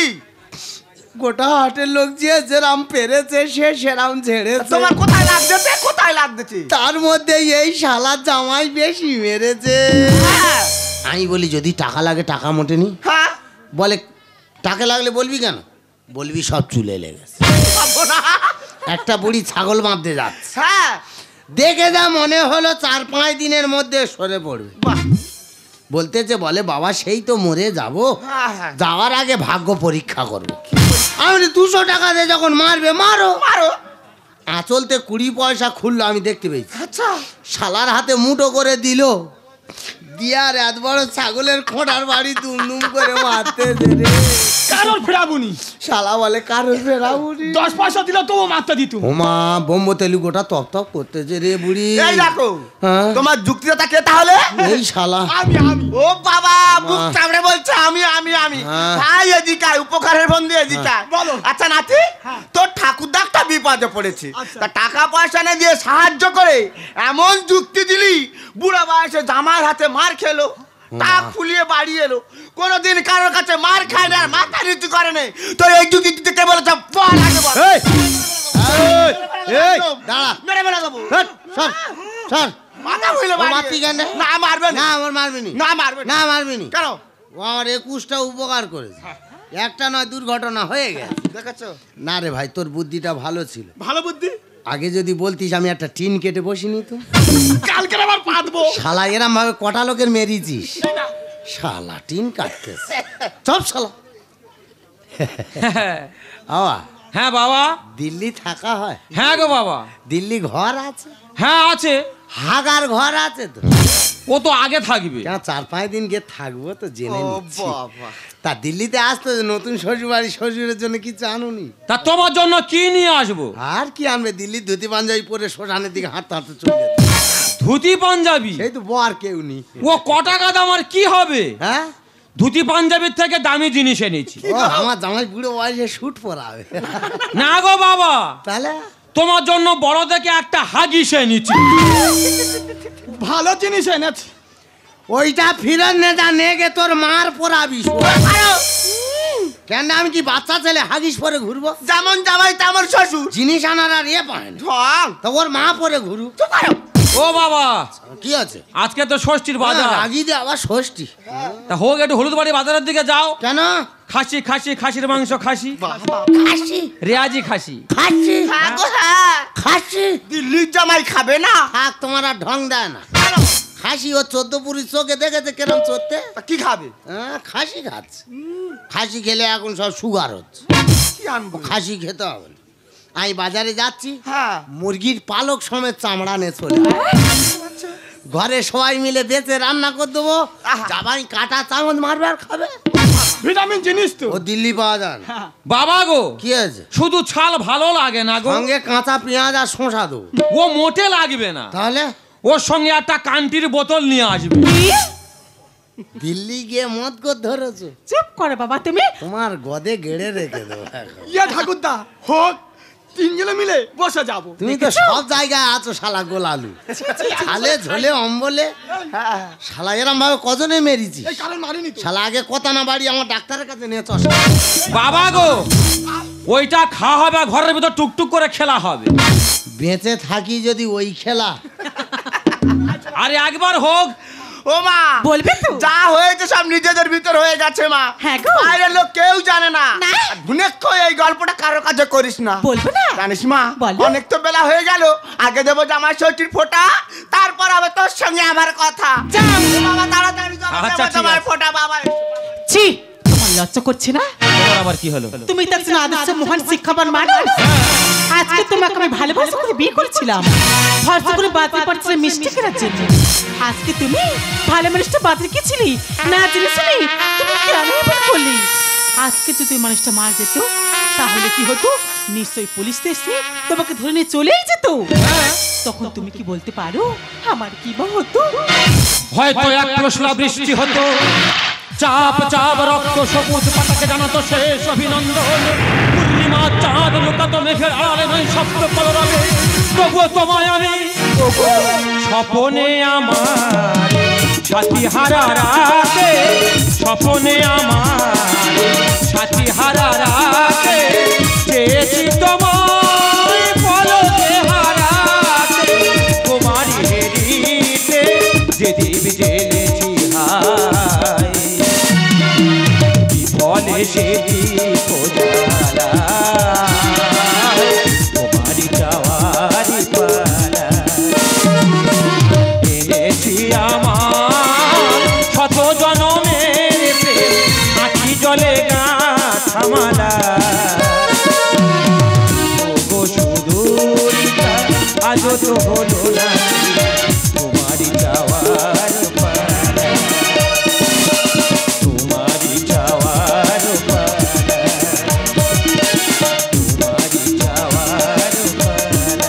A: গোটা হাটের লোক যে যেরাম পেরেছে সে সেরাম ঝেড়েছে।
D: তোমার কোথায় লাগতেছে? কোথায় লাগতেছে?
A: তার মধ্যে এই শালা জামাই বেশি মেরেছে।
D: হ্যাঁ
A: আমি বলি যদি টাকা লাগে টাকা মোটেনি।
D: হ্যাঁ
A: বলে টাকা লাগলে বলবি কেন? বলবি সব চুলে লেগেছে।
D: পাবো না।
A: একটা বুড়ি ছাগল বাঁধতে যাচ্ছে,
D: হ্যাঁ
A: দেখে যা মনে হলো চার পাঁচ দিনের মধ্যে সরে পড়বে।
D: বাহ।
A: বলতেছে বলে বাবা সেই তো মরে যাব,
D: হ্যাঁ হ্যাঁ
A: যাওয়ার আগে ভাগ্য পরীক্ষা করবো। আমি বলি দুশো টাকা দিয়ে যখন মারবে মারো।
D: মারো।
A: আঁচলতে কুড়ি পয়সা খুললো, আমি দেখতে পেয়েছি।
D: আচ্ছা
A: শালার হাতে মুঠো করে দিল, দিয়ে আর এত বড় ছাগলের খোঁটার বাড়ি দুম দুম করে মারতে রে।
B: কারোর ফেরাবুনি।
A: শালা বলে কারোর ফেরাবুনি।
B: দশ পয়সা দিলে তবু মারতে দিত।
A: ওমা বোম্ব তেলু গোটা তপ তপ করতেছে রে বুড়ি।
D: এই দেখো
A: হ্যাঁ?
D: তোমার যুক্তিদাতা কে তাহলে?
A: এই শালা
B: আমি আমি
D: ও বাবা বুক চাপড়ে বলছে আমি আমি আমি
A: হ্যাঁ।
D: ভাই এদিকে আয়, উপকারের বন্ধু এদিকে আয়।
B: বলো।
D: আচ্ছা নাতি
B: হ্যাঁ।
D: তোর ঠাকুরদা একটা বিপদে পড়েছে,
B: আচ্ছা।
D: তা টাকা পয়সা না দিয়ে সাহায্য করে এমন যুক্তি দিলি বুড়া বয়সে জামাইয়ের হাতে মার খেলো, টাক ফুলিয়ে বাড়ি এলো। কোনোদিন কারোর কাছে মার খায় না, আর মাথা নিচু করে নেই। তোর এই যুক্তি দিতে কে বলেছে? বল আগে বল।
A: এই, এই, এই, দাঁড়া।
D: মেরে মেরে দেবো।
A: হট, সর, সর।
D: মাথা ফুলে
A: ও মারতি কেন?
D: না মারবে
A: না
D: না।
A: আমার মারবি নি।
D: না মারবে না।
A: না মারবি নি।
D: কেন?
A: ও আমার একুশটা উপকার করেছে, একটা নয় দুর্ঘটনা হয়ে গেছে।
D: দেখেছো?
A: না রে ভাই, তোর বুদ্ধিটা ভালো ছিল।
B: ভালো বুদ্ধি।
A: আগে যদি বলতিস আমি একটা টিন কেটে বসিনি তো।
B: কালকে আবার পাতবো।
A: শালা এরম ভাবে কটা লোকের মেরিছিস? শালা টিন কাটতেছে সব শালা। বাবা,
C: হ্যাঁ বাবা।
A: দিল্লি থাকা হয়?
C: হ্যাঁ গো বাবা।
A: দিল্লি ঘর আছে?
C: হ্যাঁ আছে।
A: হাগার ঘর আছে তো?
C: ও তো আগে থাকবে।
A: কেন চার পাঁচ দিন গিয়ে থাকবো তো জেনে
D: ও
A: নিচ্ছি।
D: বাবা।
A: তা দিল্লিতে আসতো নতুন শ্বশুর বাড়ি, শ্বশুরের জন্য কিছু আনুনি?
C: তা তোমার জন্য কি নিয়ে আসবো?
A: আর কি আনবে? দিল্লির ধুতি পাঞ্জাবি পরে শ্মশানের দিকে হাঁটতে হাঁটতে চলে যেত।
C: ধুতি পাঞ্জাবি?
A: সেই তো বর কেউ নেই।
C: ও ক টাকা দাম আর কি হবে?
A: হ্যাঁ,
C: ধুতি পাঞ্জাবির থেকে দামি জিনিস এনেছি।
A: ও আমার জামাই বুড়ো বয়সে শুট পরাবে।
C: না গো বাবা,
A: তাহলে
C: তোমার জন্য বড় দেখে একটা হাগিস এনেছি।
B: ভালো জিনিস এনেছে।
A: ওইটা ফিরত নেতা নেগে তোর মার পরাবি। কেন আমি কি বাচ্চা ছেলে হাগিস পরে ঘুরবো?
D: যেমন জামাই তেমন শ্বশুর।
A: জিনিস আনার আর এ পায় না।
D: ঢং।
A: তা ওর মা পরে ঘুরু।
D: চুপ করো।
C: ও বাবা
A: কি আছে?
C: আজকে তো ষষ্ঠীর বাজার।
A: রাগি দিয়ে আবার ষষ্ঠী।
C: তা হোক একটু হলুদ বাড়ি বাজারের দিকে যাও।
A: কেন?
C: খাসি খাসি খাসির মাংস খাসি
A: খাসি
C: রেয়াজি খাসি।
A: খাসি
D: হ্যাঁ গো, হ্যাঁ।
A: খাসি
D: দিল্লির জামাই খাবে না?
A: থাক, তোমার আর ঢং দেয় না। খাসি ও চোদ্দ পুরি চোখে দেখেছে কেরম চড়তে।
D: তা কি খাবে?
A: হ্যাঁ খাসি খাচ্ছে। খাসি খেলে এখন সব সুগার হচ্ছে,
D: কি আনবো?
A: খাসি খেতে হবে না। আমি বাজারে যাচ্ছি,
D: হ্যাঁ।
A: মুরগির পালক সমেত চামড়া নিয়ে চলে আসবো। ঘরে সবাই মিলে বেঁচে রান্না করে দেবো। জামাই কাটা চামচ মারবে আর খাবে।
B: ভিটামিন জিনিস তো।
A: ও দিল্লি পাওয়া যায় না।
C: বাবা গো
A: কি আছে?
C: শুধু ছাল ভালো লাগে না গো,
A: সঙ্গে কাঁচা পেঁয়াজ আর শসা দেবো।
C: ও মোটে লাগবে না।
A: তাহলে
C: ওর সঙ্গে একটা কান্টির বোতল নিয়ে আসবে।
A: দিল্লি গিয়ে মদ করে ধরেছো?
E: চুপ করে বাবা তুমি।
A: তোমার গদে গেড়ে রেখে দেবো।
B: ইয়া ঠাকুরদা হোক, তিনজনে মিলে বসে যাবো।
A: তুমি তো সব জায়গায় আছো শালা গোলালু। ছালে ঝোলে অম্বলে শালা এরম ভাবে কজনে মেরেছি।
B: এই কারণ মারিনি তো।
A: শালা আগে কথা না বাড়ি আমার ডাক্তারের কাছে নিয়ে চস।
C: বাবা গো ওইটা খাওয়া হবে আর ঘরের ভিতর টুকটুক করে খেলা হবে।
A: বেঁচে থাকি যদি ওই খেলা।
C: আরে একবার হোক।
D: ও মা,
E: বলবে তো?
D: যা হয়েছে সব নিজেদের ভিতর হয়ে গেছে মা।
E: হ্যাঁ গো।
D: বাইরের লোক কেউ জানে না।
E: না।
D: আর ভুনেক্ষো এই গল্পটা কারো কাছে করিস না।
E: বলবো না?
D: জানিস মা,
E: বলো।
D: অনেক তো বেলা হয়ে গেল। আগে দেবো জামাই ষষ্ঠীর ফোঁটা, তারপর হবে তোর সঙ্গে আমার কথা।
E: যাও।
D: বাবা তাড়াতাড়ি চলো,
C: আচ্ছা,
D: দেবো
C: ঠিক
D: জামাই
C: আছে।
D: ফোঁটা। বাবা
E: ছি, তোমার লজ্জা করছে না?
C: তোমার আবার কি হলো?
E: তুমি তো একজন আদর্শ মহান শিক্ষাবান মানুষ। আজকে তোমাকে আমি ভালোবাসা করে বিয়ে করেছিলাম, ভরসা করে বাজারে পাঠিয়েছিলাম মিষ্টি কেনার জন্য। আজকে তুমি ভালো মানুষটা বাজারে কি ছিলি না জেনে শুনি তুমি কেন এমন করলি? আজকে যদি ওই মানুষটা মারা যেত তাহলে কি হতো? নিশ্চয়ই পুলিশ এসে তোমাকে ধরে নিয়ে চলেই যেত। তখন তুমি কি বলতে পারো আমার কি বা হতো?
C: হয়তো এক প্রশ্ন বৃষ্টি হতো, চাপ চাপ রক্ত সবুজ পাতাকে জানাতো শেষ অভিনন্দন। পূর্ণিমা চাঁদ লুকাতো মেঘের আড়ালে নয় শব্দ কলরবে। তবুও তোমায় আমি স্বপনে আমার সাথী হারা রাতে, স্বপনে আমার সাথী হারা রাতে চেয়েছি তোমায় পলকে হারাতে। তোমারই হেরিতে যে দ্বীপ জেলেছি হায়, বিফলে সে দ্বীপ জ্বালা, তোমারই চাওয়ারি পালা। এনেছি আমার শত জনমের প্রেম, আঁখি জলে গাঁথা মালা। ওগো সুদূরিকা আজও তো হলো না তোমারই চাওয়ার পালা, তোমারই চাওয়ার পালা, তোমারই চাওয়ার পালা।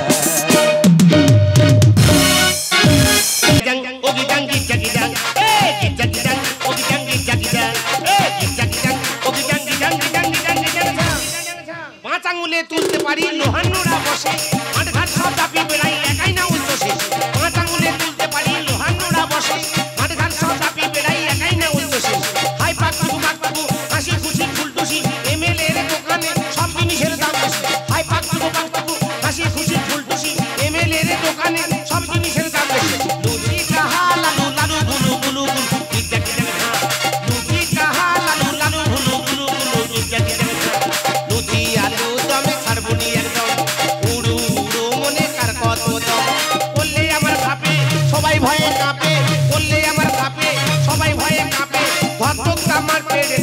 F: পাঁচ আঙুলে তুলতে পারি লোহার নোড়া বসে, মাঠ ঘাট সব দাপি বেড়াই একাই না উল্টোষে। পাঁচ আঙুলে তুলতে পারি লোহার নোড়া বসে, মাঠ ঘাট সব দাপি বেড়াই একাই না উল্টোষে। হাই পাক টুকু পাক টুকু হাসি খুশি ফুলটুসি, এমএলএ এর দোকানে সব জিনিসের দাম বেশি। হাই পাক টুকু পাক টুকু হাসি খুশি ফুলটুসি, এমএলএ এর দোকানে সব জিনিসের দাম বেশি। লুচি কাহা লালু লালু গুলু গুলু গুলু টিকটাক টিকটাক, লুচি কাহা লালু লালু গুলু গুলু গুলু টিকটাক টিকটাক। লুচি আলু দমে ছাড়বুনি একদম, উড়ু উড়ু মনে কার কত দম। বললে আমার কাঁপে সবাই ভয়ে কাঁপে, বললে আমার কাঁপে সবাই ভয়ে কাঁপে। ধক আমার পেড়ে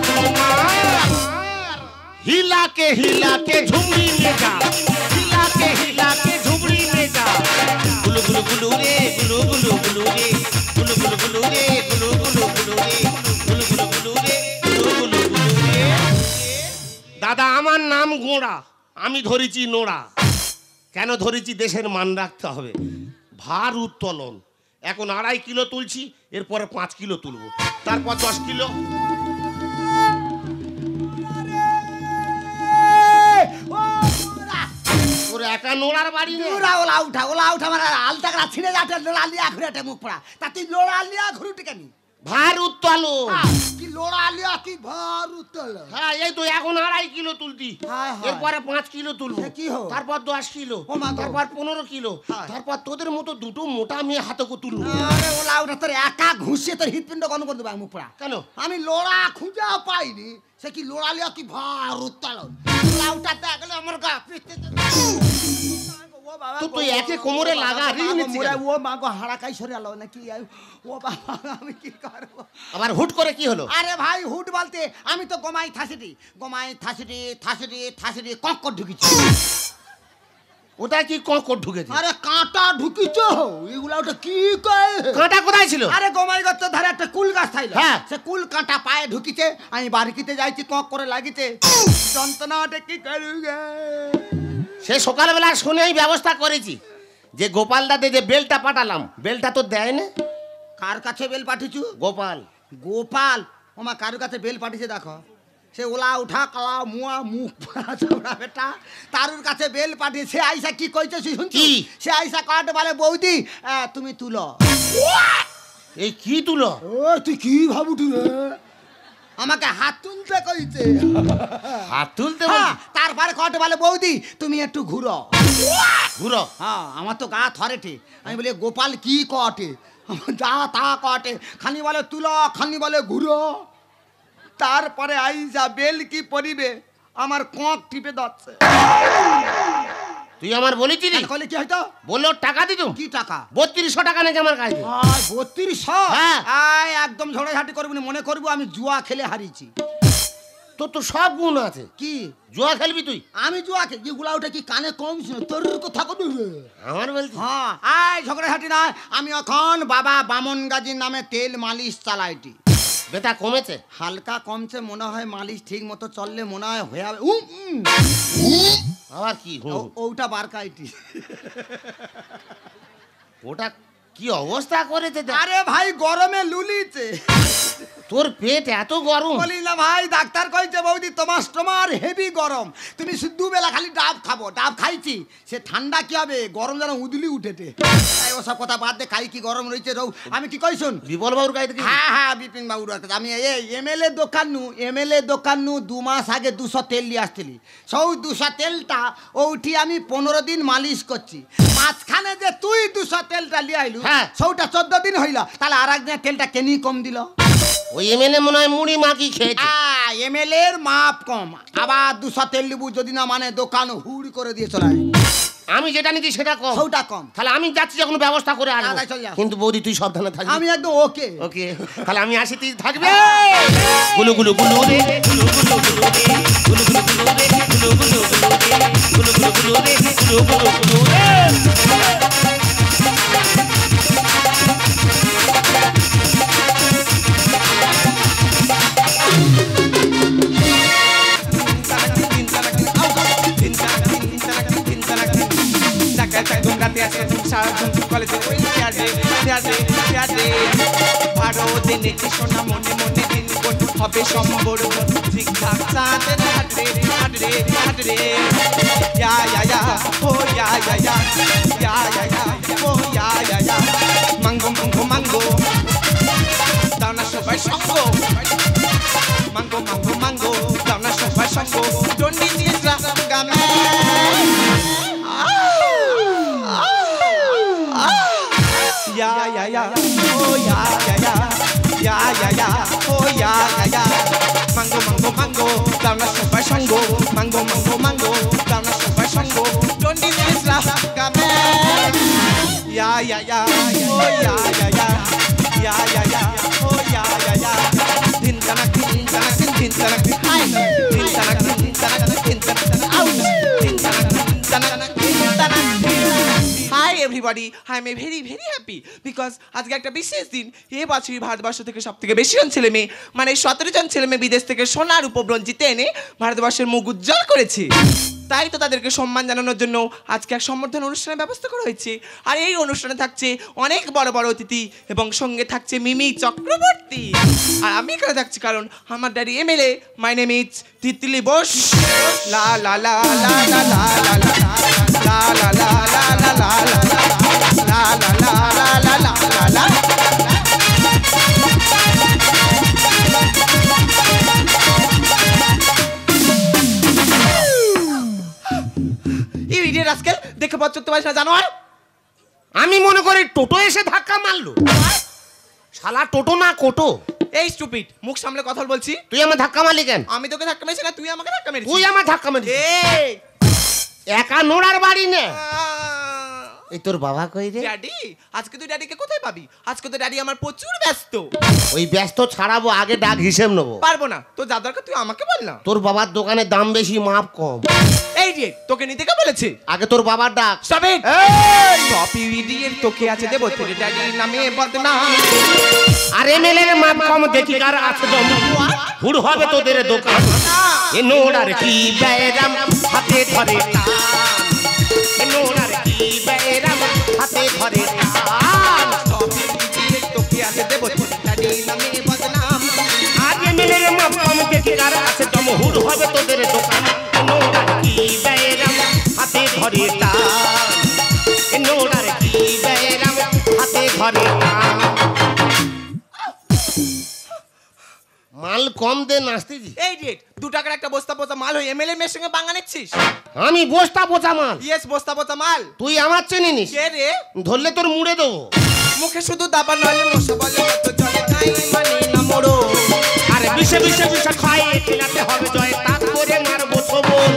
F: हिला के हिला के झुमरी में जा, हिला के हिला के झुमरी में जा। गुलु गुलु गुलु रे गुलु गुलु गुलु रे, गुलु गुलु गुलु रे गुलु गुलु गुलु रे, गुलु गुलु गुलु रे गुलु गुलु गुलु रे। দাদা আমার নাম গোড়া, আমি ধরেছি নোড়া। কেন ধরেছি? দেশের মান রাখতে হবে। ভার উত্তোলন, এখন আড়াই কিলো তুলছি, এরপরে পাঁচ কিলো তুলবো, তারপর দশ কিলো। ওরা একা নোড়ার বাড়ি নেই।
D: ওরা ওলা উঠা ওলা উঠা আমার আলতা করা ছিঁড়ে যাতে লোড়া লিয়া ঘুরে মুখ পড়া। তা তুই লোড়া লিয়া ঘুরুটি কেন?
F: ভার উত্তোলন,
D: কি
A: লোড়ালিয়া কি ভার উতল
F: হ্যাঁ এই তো এখন আড়াই কিলো তুলতি
A: হায় হায়।
F: এরপরে পাঁচ কিলো তুলবো
A: সে কি হো?
F: তারপর দশ কিলো
A: ও মা গো।
F: তারপর পনেরো কিলো
A: হায়।
F: তারপর তোদের মতো দুটো মোটা মেয়ে হাতে করে তুলবো
A: আরে ওলা ওটা তোর একা ঘুষিয়ে তোর হৃৎপিণ্ড গন্ধ করে দেবো মুখ পড়া
F: কেন
A: আমি লোড়া খুঁজা পাইনি সে কি লোড়ালিয়া কি ভার উতল লাউটা দেখলে আমার গা পিছতে ও বাবা
F: তো তুই একে কোমরে লাগা রিং নিচ্ছি কেন?
A: ও মা গো হাড়াকাই সরে আলো নাকি ও বাবা আমি কি করব
F: আবার হুট করে কি হলো
A: আরে ভাই হুট বলতে আমি তো গমাই থাসিটি গমাই থাসিটি থাসিটি থাসিটি কক্কর ঢুকিছি
F: ওটা কি কঙ্কর ঢুকেছে
A: আরে কাঁটা ঢুকিছ এগুলা ওটা কি কয়
F: কাঁটা কোথায় ছিল
A: আরে গমাই গত ধারে একটা কুল গাছ থাইল
F: হ্যাঁ।
A: সে কুল কাঁটা পায়ে ঢুকিছে আমি বাড়িতে যাইছি কক করে লাগিছে যন্ত্রণাটা কি করুগে
F: সে সকালবেলা শুনেই ব্যবস্থা করেছি যে গোপাল দাদে যে বেলটা পাঠালাম বেলটা তো দেয় না
A: কার কাছে বেল পাঠিছু
F: গোপাল
A: গোপাল ওমা কারুর কাছে বেল পাঠিয়েছে দেখো সে ওলা উঠা কালা মুয়া মুখ চামড়া বেটা তারুর কাছে বেল পাঠিয়ে সে আইসা কি কইছে তুই শুনছি
F: কি?
A: সে আইসা কাট বলে বৌদি আহ, তুমি তুলো
F: এই কি তুলো
A: ও তুই কি ভাবুটু রে আমাকে হাত তুলতে কইছে
F: হাত তুলতে
A: হ্যাঁ,
F: বলছি?
A: তারপরে কট বলে বৌদি তুমি একটু ঘুরো
F: ঘুরো
A: হ্যাঁ আমার তো গা থরেটে আমি বলি গোপাল কি কটে আমার যা তা কটে খানি বলে তুলো খানি বলে ঘুরো তারপরে আইসা বেল কি পরিবে আমার কক টিপে যাচ্ছে
F: তুই আমার বলেছিলি
A: কলে কি হয়তো
F: বললো টাকা দিত
A: কি টাকা
F: বত্রিশশো টাকা নাকি আমার কাছে
A: বত্রিশশো
F: হ্যাঁ।
A: আয় একদম ঝড়াঝাটি করবি না মনে করবো আমি জুয়া খেলে হারিয়েছি
F: তোর তো সব গুণ আছে
A: কি
F: জুয়া খেলবি তুই
A: আমি জুয়া খেলি এগুলা ওটা কি কানে কম শুনে তোর কথা কবি
F: আমার বলছি
A: হ্যাঁ আয় ঝগড়াঝাটি না আমি এখন বাবা বামন গাজীর নামে তেল মালিশ চালাইটি
F: বেটা কমেছে
A: হালকা কমছে মনে হয় মালিশ ঠিক মতো চললে মনে হয় হয়ে যাবে উম, উম।
F: আবার কি হুম,
A: ও- ওটা বারকাইটি
F: ওটা কি অবস্থা করেছে দেখ।
A: আরে ভাই গরমে লুলিছে
F: তোর পেট এত গরম
A: বলি না ভাই ডাক্তার কইছে বৌদি তোমার তোমার হেভি গরম তুমি শুধু বেলা খালি ডাব খাবো ডাব খাইছি সে ঠান্ডা কি হবে গরম যেন উদলি উঠেছে এই ওসব কথা বাদ দে খাই কি গরম রয়েছে রৌ আমি কি কই শুন
F: বিপল বাবুর গাড়ি থেকে
A: হ্যাঁ হ্যাঁ বিপিন বাবুর কাছে আমি এই এমএলএ দোকান নু এমএলএ দোকান নু দু মাস আগে দুশো তেল নিয়ে আসছিলি সৌ দুশো তেলটা ওইটি আমি পনেরো দিন মালিশ করছি মাঝখানে যে তুই দুশো তেলটা লিয়ে আইলু
F: হ্যাঁ।
A: সৌটা চোদ্দ দিন হইল তাহলে আর একদিন তেলটা কেনি কম দিল
F: ওই এমএলএ মনে হয় মুড়ি মাখি খেয়েছে
A: এমএলএ এর মাপ কম আবার দুশো তেল লিবু যদি না মানে দোকান হুড় করে দিয়ে চলে আয়।
F: আমি যেটা নিচ্ছি সেটা কম
A: সৌটা কম
F: তাহলে আমি যাচ্ছি যখন ব্যবস্থা করে আসবো
A: আচ্ছা, চল যা।
F: কিন্তু বৌদি তুই সাবধানে থাকবি
A: আমি একদম ওকে
F: ওকে তাহলে আমি আসি তুই থাকবে গুলু গুলু গুলু রে গুলু গুলু গুলু রে গুলু গুলু গুলু রে গুলু গুলু গুলু রে গুলু গুলু গুলু রে গুলু গুলু গুলু রে
B: সোনা মনে মনে দিন হবে সম্বর ঠিকঠাক চাঁদের হাটরে হাটরে হাটরে ইয়া ইয়া ইয়া ও ইয়া ইয়া ইয়া ইয়া ইয়া ইয়া ও ইয়া ইয়া ইয়া মাঙ্গো মাঙ্গো মাঙ্গো দানা সবাই সঙ্গ মাঙ্গো মাঙ্গো মাঙ্গো দানা সবাই সঙ্গ Dandi Chitra গামে Ya ya ya, oh ya ya ya, ya ya ya, oh ya ya ya. Mango mango mango, dauna sobai songo. Mango mango mango, dauna sobai songo. Don't this la game. Ya ya ya, oh ya ya ya, ya ya ya, oh ya ya ya. Din tanak din tanak din tanak din din tanak din tanak din tanak out. Din tanak din tanak din tanak. Hi everybody, I am very very happy because আজকে একটা বিশেষ দিন। এই বছরই ভারতবর্ষ থেকে সবথেকে বেশি জন ছেলে মেয়ে মানে সতেরো জন ছেলে মেয়ে বিদেশ থেকে সোনার উপব্রণ জিতে এনে ভারতবর্ষের মুখ উজ্জ্বল করেছে। তাই তো তাদেরকে সম্মান জানানোর জন্য আজকে এক সম্বর্ধনা অনুষ্ঠানের ব্যবস্থা করা হয়েছে। আর এই অনুষ্ঠানে থাকছে অনেক বড় বড় অতিথি এবং সঙ্গে থাকছে মিমি চক্রবর্তী। আর আমি এখানে থাকছি কারণ আমার daddy MLA my name is Titli Bose. লা লা লা লা লা লা লা লা লা লা লা লা লা লা লা La la la la la la la la চড়তে পারিস না জানো?
F: আমি মনে করি টোটো এসে ধাক্কা মারলো। শালা টোটো না কোটো।
B: এই স্টুপিড, মুখ সামলে কথা বলছি।
F: তুই আমার ধাক্কা মারলি কেন?
B: আমি তোকে ধাক্কা মেরেছি না, তুই আমাকে ধাক্কা মেরেছিস।
F: তুই আমার ধাক্কা মারলি।
B: এই
F: একা নোড়ার বাড়ি নে। এই তোর বাবা কই রে?
B: ড্যাডি, আজকে তুই ড্যাডিকে কোথায় পাবি? আজকে তো ড্যাডি আমার প্রচুর ব্যস্ত।
F: ওই ব্যস্ত ছাড়াবো, আগে ডাক হিসেব নেবো।
B: পারবো না, তোর যা দরকার তুই আমাকে বল না।
F: তোর বাবার দোকানে দাম বেশি, মাপ কম।
B: এই যে তোকে নিতে কে বলেছে?
F: আগে তোর বাবার ডাক।
B: Stop it. স্টপ ইডিয়েট, তোকে আছে দেব তোর ড্যাডির নামে বদনাম।
F: আর এমএলএর মাপ কম দেখি কার আছে দম। হুড় হবে তোদের দোকান। এ নোড়ার কি ব্যারাম হাতে ধরে টান। এ নোড়ার কি ব্যারাম হাতে ধরে টান।
B: স্টপ ইডিয়েট, তোকে আছে দেব তোর ড্যাডির নামে বদনাম।
F: আর এমএলএর মাপ কম দেখি কার আছে দম। হুড় হবে তোদের দোকান। এ নোড়ার কি ব্যারাম হাতে ধরে টান। এ নোড়ার কি ব্যারাম হাতে ধরে টান। মাল কম দে নাস্তিজি।
B: এই রেট দু টাকার একটা বস্তা পোচা মাল হয়ে এমএলএ মেয়ের সঙ্গে বাঙা নিচ্ছিস?
F: আমি বস্তা বোঝা মাল।
B: ইয়েস, বস্তা পোচা মাল।
F: তুই আমার চিনিস?
B: কে রে?
F: ধরলে তোর মুড়ে দেবো।
B: মুখে শুধু দাবা নলে মশা বলে কত জলে নাই মানে না মোড়ো।
F: আরে বিষে বিষে বিষে খায় খেলাতে হবে জয়, তাক করে মারবো ছবল।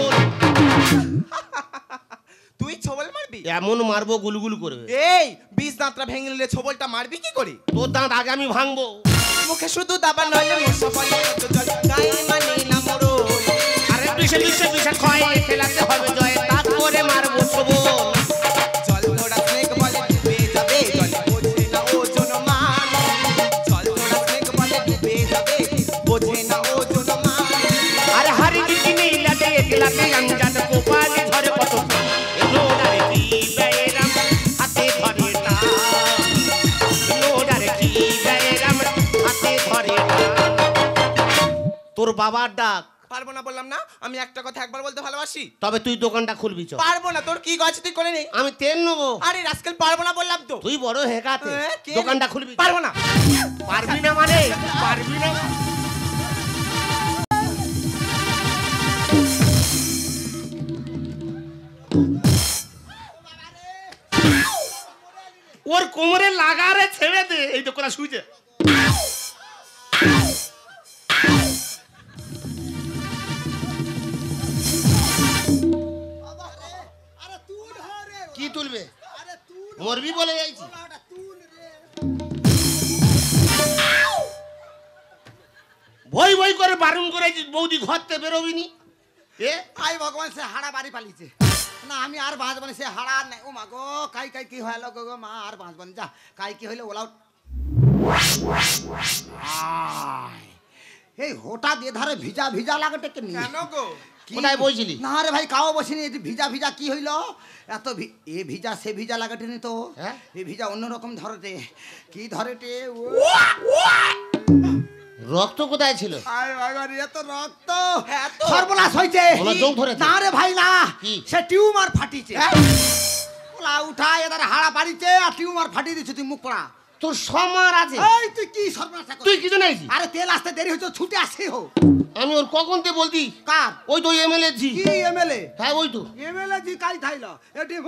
B: তুই ছবল মারবি?
F: এমন মারবো গুলগুল করবে।
B: এই বিষ দাঁতটা ভেঙে নিলে ছবলটা মারবি কি করে?
F: তোর দাঁত আগে আমি ভাঙবো।
B: মুখে শুধু দাবা নলে মশা বলে কত জলে নাই মানে না মোড়ো।
F: আরে বিষে বিষে বিষে খায় খেলাতে হবে জয়, তাক করে মারবো ছবল।
B: জল ধরা স্নেক বলে ডুবে যাবে, জলে বোঝে না ওজন মান। জল ধরা স্নেক বলে ডুবে যাবে, বোঝে না ওজন মান।
F: আরে হারি দিদি নীলাতে একলাতে অঞ্জাত কোপালে ধরে কত প্রাণ। এ নোড়ার কি ব্যারাম হাতে ধরে টান। এ নোড়ার কি ব্যারাম হাতে ধরে টান। তোর বাবার ডাক।
B: পারবো না বললাম না, আমি একটা কথা একবার বলতে ভালোবাসি।
F: তবে তুই দোকানটা খুলবি চ।
B: পারবো না, তোর কি গছ তুই করে নে।
F: আমি তেল নেবো।
B: আরে রাস্কেল পারবো না বললাম তো।
F: তুই বড় হেকাতে
B: এ, কে?
F: দোকানটা খুলবি।
B: পারবো না।
F: পারবি না মানে পারবি না। ওর কোমরে লাগারে ছেড়ে দে। এই তো কোলা শুইছে। কি তুলবে? মরবি বলে যাইছি। ভই ভই করে বারণ করে বৌদি ঘরতে বেরোবিনি। এ
A: আই ভগবান, সে হাড়া বাড়ি পালিছে না, আমি আর বাঁচব না। সে হাড়া আর নাই। ও মা গো, কাই কাই কি হলো গো মা, আর বাঁচব না। যা কাই কি হইলো ওলাও। এই হঠাৎ এধারে ভিজা ভিজা লাগেটে কে নিয়ে?
B: কেন গো?
A: কি-
F: কোথায় বইছিলি?
A: না রে ভাই, কাও বসিনি। এটি ভিজা ভিজা কি হইলো? এত ভি- এ ভিজা সে ভিজা লাগাটেনি তো।
F: হ্যাঁ?
A: এ ভিজা অন্যরকম ধরেটে। কি ধরেটে? ও
F: রক্ত কোথায় ছিল?
A: আয় বাবা রে, এত রক্ত!
B: হ্যাঁ তো।
A: সর্বনাশ হইছে।
F: ওলা জং ধরেছে?
A: না রে ভাই না,
F: কি?
A: সে টিউমার ফাটিছে। ওলা উঠা এদার হাড়া বাড়িতে আর টিউমার ফাটিয়ে দিছে। তুই মুখ পড়া।
F: তোর সমার আছে।
A: এই তুই কি সর্বনাশ করছিস?
F: তুই কি জানাইছিস?
A: আরে তেল আসতে দেরি হচ্ছে, ছুটে আসি হো।
F: আমি ওর কখন তে বলতি?
A: কার?
F: ওই তো এমএলএ জি।
A: কি এমএলএ?
F: হ্যাঁ ওই তো।
A: এমএলএ জি কাই থাইলো এটি।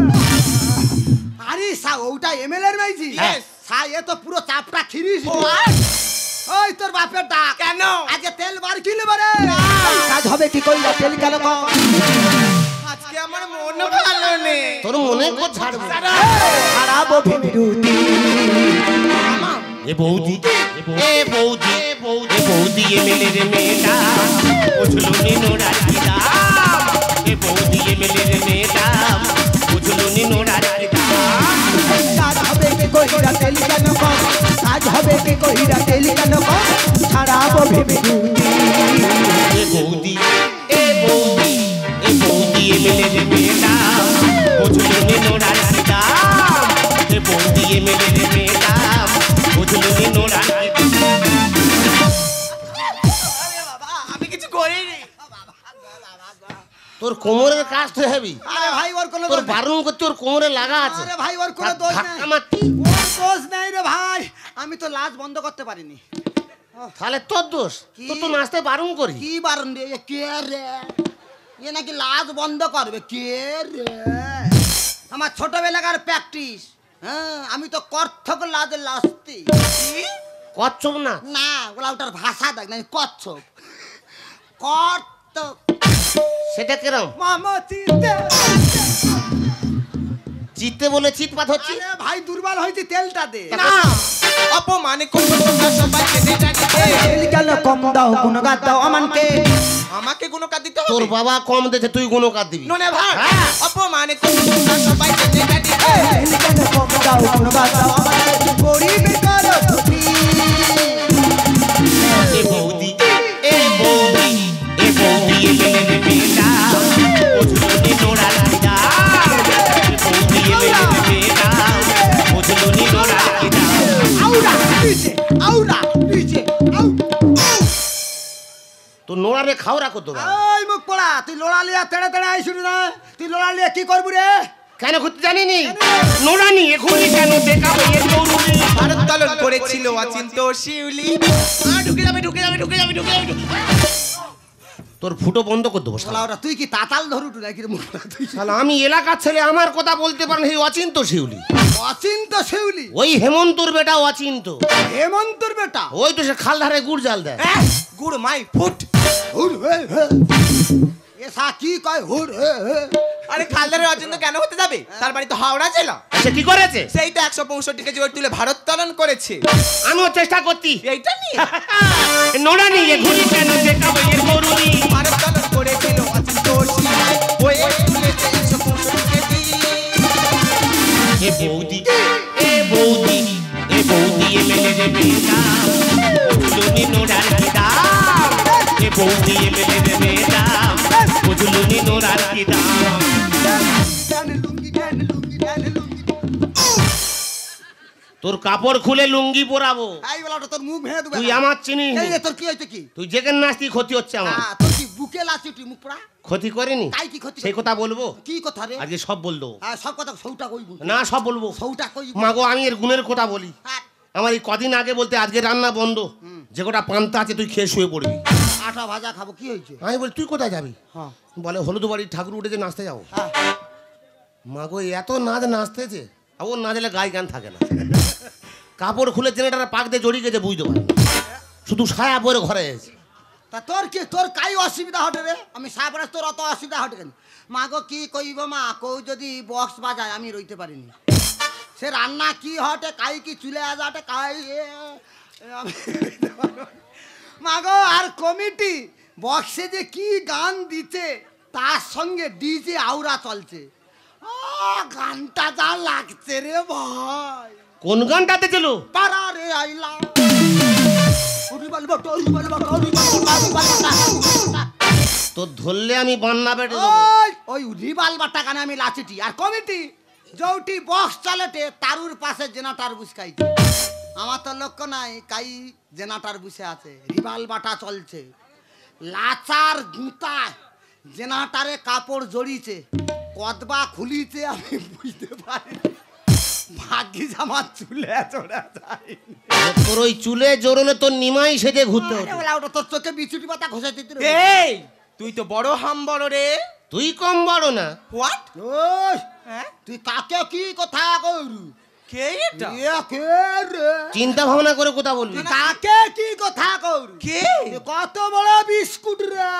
A: আরে সা ওটা এমএলএ এর মাইজি।
B: Yes.
A: সা এ তো পুরো চাপটা খিরিস। ওই তোর বাপের ডাক।
B: কেন?
A: আজকে তেল বার কিলে বারে। কাজ হবে কি কইলা তেল কেন কম?
B: আজকে আমার মন ভালো নেই।
F: তোর মনে কো ছাড়বো।
A: হারাবো ভিমরুতি।
F: এ বৌদি এ বৌদি এ বৌদি এ বৌদি এমএলএ মেয়েটা বুঝলো নি নোড়ার কি দাম। এ বৌদি এমএলএ মেয়েটা বুঝলো নি নোড়ার কি দাম।
A: কাজ হবে কি কইরা তেল কেন কম? কাজ হবে কি কইরা তেল কেন কম? হারাবো ভিমরুতি।
F: এ বৌদি এ বৌদি এ বৌদি এমএলএ মেয়েটা বুঝলো নি নোড়ার কি দাম। এ বৌদি এমএলএ মেয়েটা বুঝলো নি নোড়ার কি দাম।
B: আমি কিছু করিনি।
F: তোর কোমরের কাজ তো হেবি।
A: আরে ভাই ওর কোনো
F: তোর
A: দোষ নেই।
F: বারণ করতে ওর কোমরে লাগা আছে।
A: আরে ভাই ওর কোনো দোষ
F: ধাক্কা
A: নাই।
F: মারতি।
A: ওর দোষ নাই রে ভাই। আমি তো লাজ বন্ধ করতে পারিনি।
F: তাহলে তোর দোষ।
A: কি?
F: তোর তো নাচতে বারণ করি।
A: কি বারণ রে? এ কে রে? এ নাকি লাজ বন্ধ করবে? কে রে? আমার ছোটবেলাকার প্র্যাকটিস। হ্যাঁ, আমি তো কচ্ছপ লাদে লাস্তি।
F: কচ্ছপ না
A: না, ওলা ওটার ভাষা দেখ না, কচ্ছপ কচ্ছপ।
F: সেটা কিরম?
B: মামা চিতে
F: চিতে বলে চিৎপাত হচ্ছে।
B: আরে ভাই দুর্বল হয়েছে, তেলটা দে।
D: না অপমানে করছো তোমরা সবাই কেটে যাচ্ছে।
B: তেল কেন কম দাও, গুণগান দাও আমানকে।
D: আমাকে গুণকার দিতে
F: তোর
D: হবে।
F: বাবা কম দিয়েছে, তুই গুণকার দিবি।
D: ননে ভাই
F: হ্যাঁ।
D: অপমানে করছো তোমরা সবাই কেটে যাচ্ছে।
B: তেল কেন কম দাও, গুণগান দাও আমানকে। গরিবে করো ক্ষতি।
F: এ বৌদি এ বৌদি এ বৌদি এলে রে বেটা বুঝলুনি নোড়ার কিদা। এ বৌদি এলে রে বেটা বুঝলুনি নোড়ার কিদা।
B: আউরা নিচে, আউরা নিচে, আউ।
F: তো নোড়ারে খাওয়া করতো
B: এই মুখ পোড়া, তুই লোড়া লিয়া তেড়ে তেড়ে আইসুন না। তুই লোড়া লিয়া কি করবি রে?
F: কেন করতে জানিনি? নোড়া নি এখনই কেন দেখাবো এর গৌরবী।
D: ভারত দলন করেছিল অচিন্ত শিউলি। আ, ঢুকে যাবে ঢুকে যাবে ঢুকে যাবে ঢুকে যাবে।
F: তোর ফুটো বন্ধ করে দেবো শালা।
A: ওরা তুই কি তাতাল ধরুটু নাকি রে মুখ পোড়া? তুই
F: শালা আমি এলাকার ছেলে, আমার কথা বলতে পারেন সেই অচিন্ত শিউলি।
A: অচিন্ত শিউলি?
F: ওই হেমন্তর বেটা অচিন্ত।
A: হেমন্তর বেটা?
F: ওই তো সে খাল ধারে গুড় জাল দেয়।
D: আহ, গুড় মাই ফুট।
A: হুর হে হে। এসা কি কয় হুর হে হে?
D: আরে খালদারের অচিন্ত কেন হতে যাবে? তার বাড়ি তো হাওড়া জেলা।
F: সে কি করেছে?
D: সেই তো একশো পঁয়ষট্টি কেজি ওয়েট তুলে ভারত দলন করেছে।
F: আমিও চেষ্টা করছি।
D: এইটা নিয়ে
F: নোড়া নিয়ে ঘুরি কেন দেখাবো এর গৌরবী।
D: ভারত দলন করেছিল অচিন্ত শিউলি। ওয়েট তুলেছে একশো পঁয়ষট্টি কেজি।
F: এ বৌদি এ বৌদি এ বৌদি এমএলএ রে বেটা বুঝলুনি নোড়ার কিদা। এ বৌদি এমএলএ রে বেটা বুঝলুনি নোড়ার কিদা। তোর কাপড় খুলে লুঙ্গি পরাবো।
A: এই বেলাটা তোর মুখ ভেঙে দেবে।
F: তুই আমার চিনিস নি।
A: এই যে তোর কি হইছে কি?
F: তুই যেখানে নাচতি ক্ষতি হচ্ছে আমার।
A: আ, তোর কি বুকে লাচি তুই মুখ পোড়া?
F: ক্ষতি করেনি?
A: তাই কি ক্ষতি?
F: সেই কথা বলবো
A: কি কথা রে?
F: আজকে, সব বলবো।
A: হ্যাঁ, সব কথা সৌটা কইবো।
F: না সব বলবো।
A: সৌটা কইবো।
F: মাগো আমি এর গুণের কথা বলি।
A: আর
F: আমার এই কদিন আগে বলতে আজকে রান্না বন্ধ, যে কটা পান্তা আছে তুই খেয়ে শুয়ে পড়বি।
A: আটা ভাজা খাবো, কি হয়েছে?
F: আমি বলি তুই কোথায় যাবি?
A: হ্যাঁ
F: বলে হলুদ বাড়ির ঠাকুর উঠেছে, নাচতে যাবো।
A: হ্যাঁ।
F: মাগো এত নাচ নাচতেছে, আর ওর না দিলে গায়ে গান থাকে না। কাপড় খুলে জেনেটার পাক দিয়ে জড়িয়ে গেছে, বুঝতে পারি শুধু সায়া পরে ঘরে এসে।
A: তা তোর কি, তোর কাই অসুবিধা হটে রে? আমি সাপড়ে তোর অত অসুবিধা হটে কেন? মা গো কি কইব মা, কৌ যদি বক্স বাজায় আমি রইতে পারিনি। সে রান্না কি হটে, কাই কি চুলে আজাটে কাই এ, এ, আমি রইতে পারবো না। মা গো আর কমিটি বক্সে যে কি গান দিতে, তার সঙ্গে ডিজে আউরা চলছে। ও গানটা যা লাগছে রে ভাই।
F: কোন গানটাতে ছিল?
A: পারা রে আইলা উড়ি বলবো টরি বলবো টরি বলবো উড়ি বলবো।
F: তোর ধরলে আমি বান্না বেটে দেবো।
A: ওই ওই রিবাল বাটা গানে আমি লাচিটি আর কমিটি যৌটি বক্স চলেটে তারুর পাশে জেনাটার বুসকাইছে। আমার তো লক্ষ্য নাই কাই জেনাটার বুসে আছে, রিবাল বাটা চলছে, লাচার গুঁতায় জেনাটারে কাপড় জড়িয়েছে, কদবা খুলিছে আমি বুঝতে পারি। ভাগ্যিস আমার চুলে চড়া যায়।
F: তোর ওই চুলে জোরলে তোর নিমাই সেজে ঘুরতে হতো।
A: ওটা তোর চোখে বিচুটি পাতা ঘষে দিতে রে।
D: এই তুই তো বড় হাম বড় রে।
F: তুই কম বড় না।
D: হোয়াট?
A: ওই
D: হ্যাঁ
A: তুই কাকে কি কথা করু?
D: কে এটা?
A: এ কে রে?
F: চিন্তা ভাবনা করে কথা বলবি।
A: তুই কাকে কি কথা করু?
D: কে?
A: এ কত বড় বিস্কুট রে,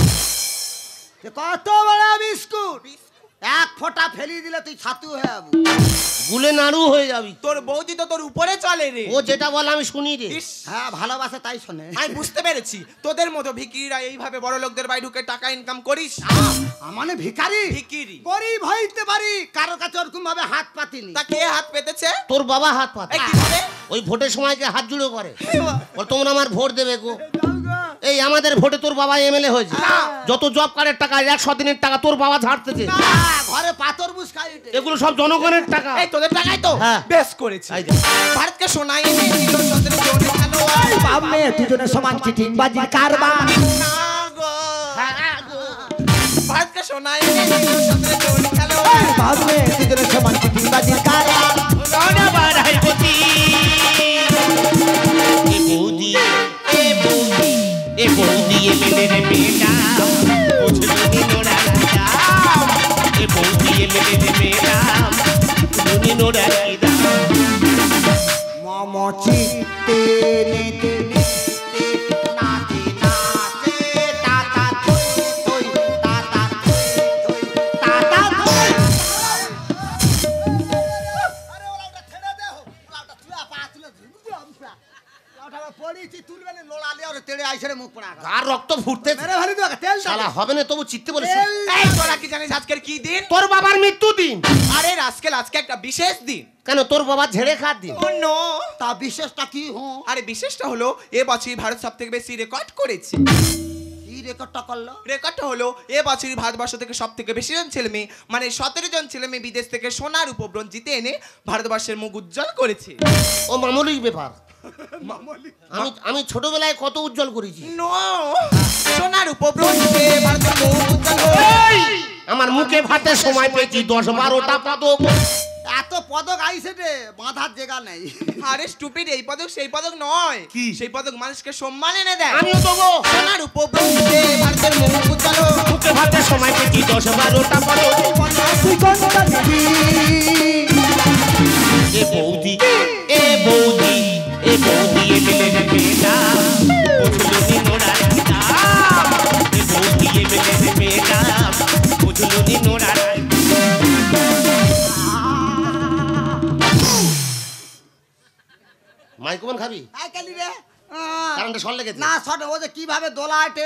A: এ কত বড় বিস্কুট, এক ফোঁটা ফেলি দিলে তুই ছাতু হয়ে যাবি।
F: গুলে নাড়ু হয়ে যাবি।
D: তোর বৌদি তো তোর উপরে চলে রে।
F: ও যেটা বলে আমি শুনি রে।
D: ইস,
A: হ্যাঁ ভালোবাসে তাই শোনে।
D: আমি বুঝতে পেরেছি তোদের মতো ভিকিরিরা এইভাবে বড় লোকদের বাড়ি ঢুকে টাকা ইনকাম করিস।
A: মানে ভিখারি
D: ভিকিরি।
A: গরিব হইতে পারি, কারো কাছে ওরকম ভাবে হাত পাতিনি।
D: তা কে হাত পেতেছে?
F: তোর বাবা হাত পাতে।
D: এই কি করে?
F: ওই ভোটের সময়কে হাত জুড়ে করে, বল তোমরা আমার ভোট দেবে গো। এই আমাদের ভোটে তোর বাবা এমএলএ হয়েছে। যত জব কার্ডের টাকা, একশো দিনের টাকা তোর বাবা ঝাড়তেছে।
A: না, ঘরে পাথর বুস খাই উঠে।
F: এগুলো সব জনগণের টাকা।
D: এই তোদের টাকাই তো
F: হ্যাঁ।
D: বেশ করেছি।
F: এই দেখ।
D: ভারতকে শোনাই এনে দিল চন্দ্রের জোরে খেলোয়াড়।
B: বামে দুজনে সমান চিটিং বাজির কারবার।
D: না গো। ভারতকে শোনাই এনে দিল চন্দ্রের জোরে খেলোয়াড়।
B: বামে দুজনে সমান চিটিং বাজির কারবার।
F: রওনা বাড়াই গতি। এ বৌদি এ বৌদি এ বৌদি এমএলএ রে বেটা বুঝলো নি নোড়া রাজা। এ বৌদি এমএলএ রে বেটা নোড়া কি দাম
A: মম চিত্তে নিতে নিতে নাচে নাচে তাতা থই থই তাতা থই থই তাতা থই। আরে ওলাটা ছেড়ে দে হো, ওলাটা তুই পা তুলে ধুবি আমসা। ওলাটা পড়িছি তুলবে না লোলালে আর তেড়ে আইছে রে মুখ পড়া।
F: আর রক্ত ফুটতে
A: মেরে ভালি তো তেল
F: শালা হবে না তবু চিত্তে বলে
A: তেল
B: এই তোরা কি জানিস আজকের কি দিন?
F: তোর বাবার মৃত্যু দিন।
B: আরে রাস্কেল, আজকে একটা বিশেষ দিন।
F: কেন তোর বাবা ঝেড়ে খাত দিন?
B: ও নো,
A: তা বিশেষটা কি হো?
B: আরে বিশেষটা হলো এ বছরই ভারত সব থেকে বেশি রেকর্ড করেছে।
A: কি রেকর্ডটা করলো?
B: রেকর্ডটা হলো এ বছরই ভারতবর্ষ থেকে সব থেকে বেশি জন ছেলে মেয়ে মানে সতেরো জন ছেলে মেয়ে বিদেশ থেকে সোনার উপব্রণ জিতে এনে ভারতবর্ষের মুখ উজ্জ্বল করেছে।
F: ও মামুলি ব্যাপার। আমি আমি ছোটবেলায় কত উজ্জ্বল করেছি।
B: নো, সোনার উপব্রণ জিতে ভারতের মুখ উজ্জ্বল হয়েছে।
F: আমার মুখে ভাতে সময় পেয়েছি দশ বারোটা পদক।
A: এত পদক আইছে রে, বাঁধার জায়গা নেই।
B: আরে স্টুপিড, এই পদক সেই পদক নয়।
F: কি?
B: সেই পদক মানুষকে সম্মান এনে দেয়।
F: আমিও দেবো।
B: সোনার উপব্রণ জিতে ভারতের মুখ উজ্জ্বল হয়েছে।
F: মুখে ভাতে সময় পেয়েছি দশ বারোটা পদক। এ বৌদি এ বৌদি এ বৌদি এ মেলে বেটা বুঝলুনি নোড়ার কি দাম। এ বৌদি এ মেলে বেটা বুঝলুনি নোড়ার মাইক্রোফোন খাবি?
A: আই কালি রে
F: কারেন্টে শর্ট লেগেছে।
A: না শট ও যে কিভাবে দোলাটে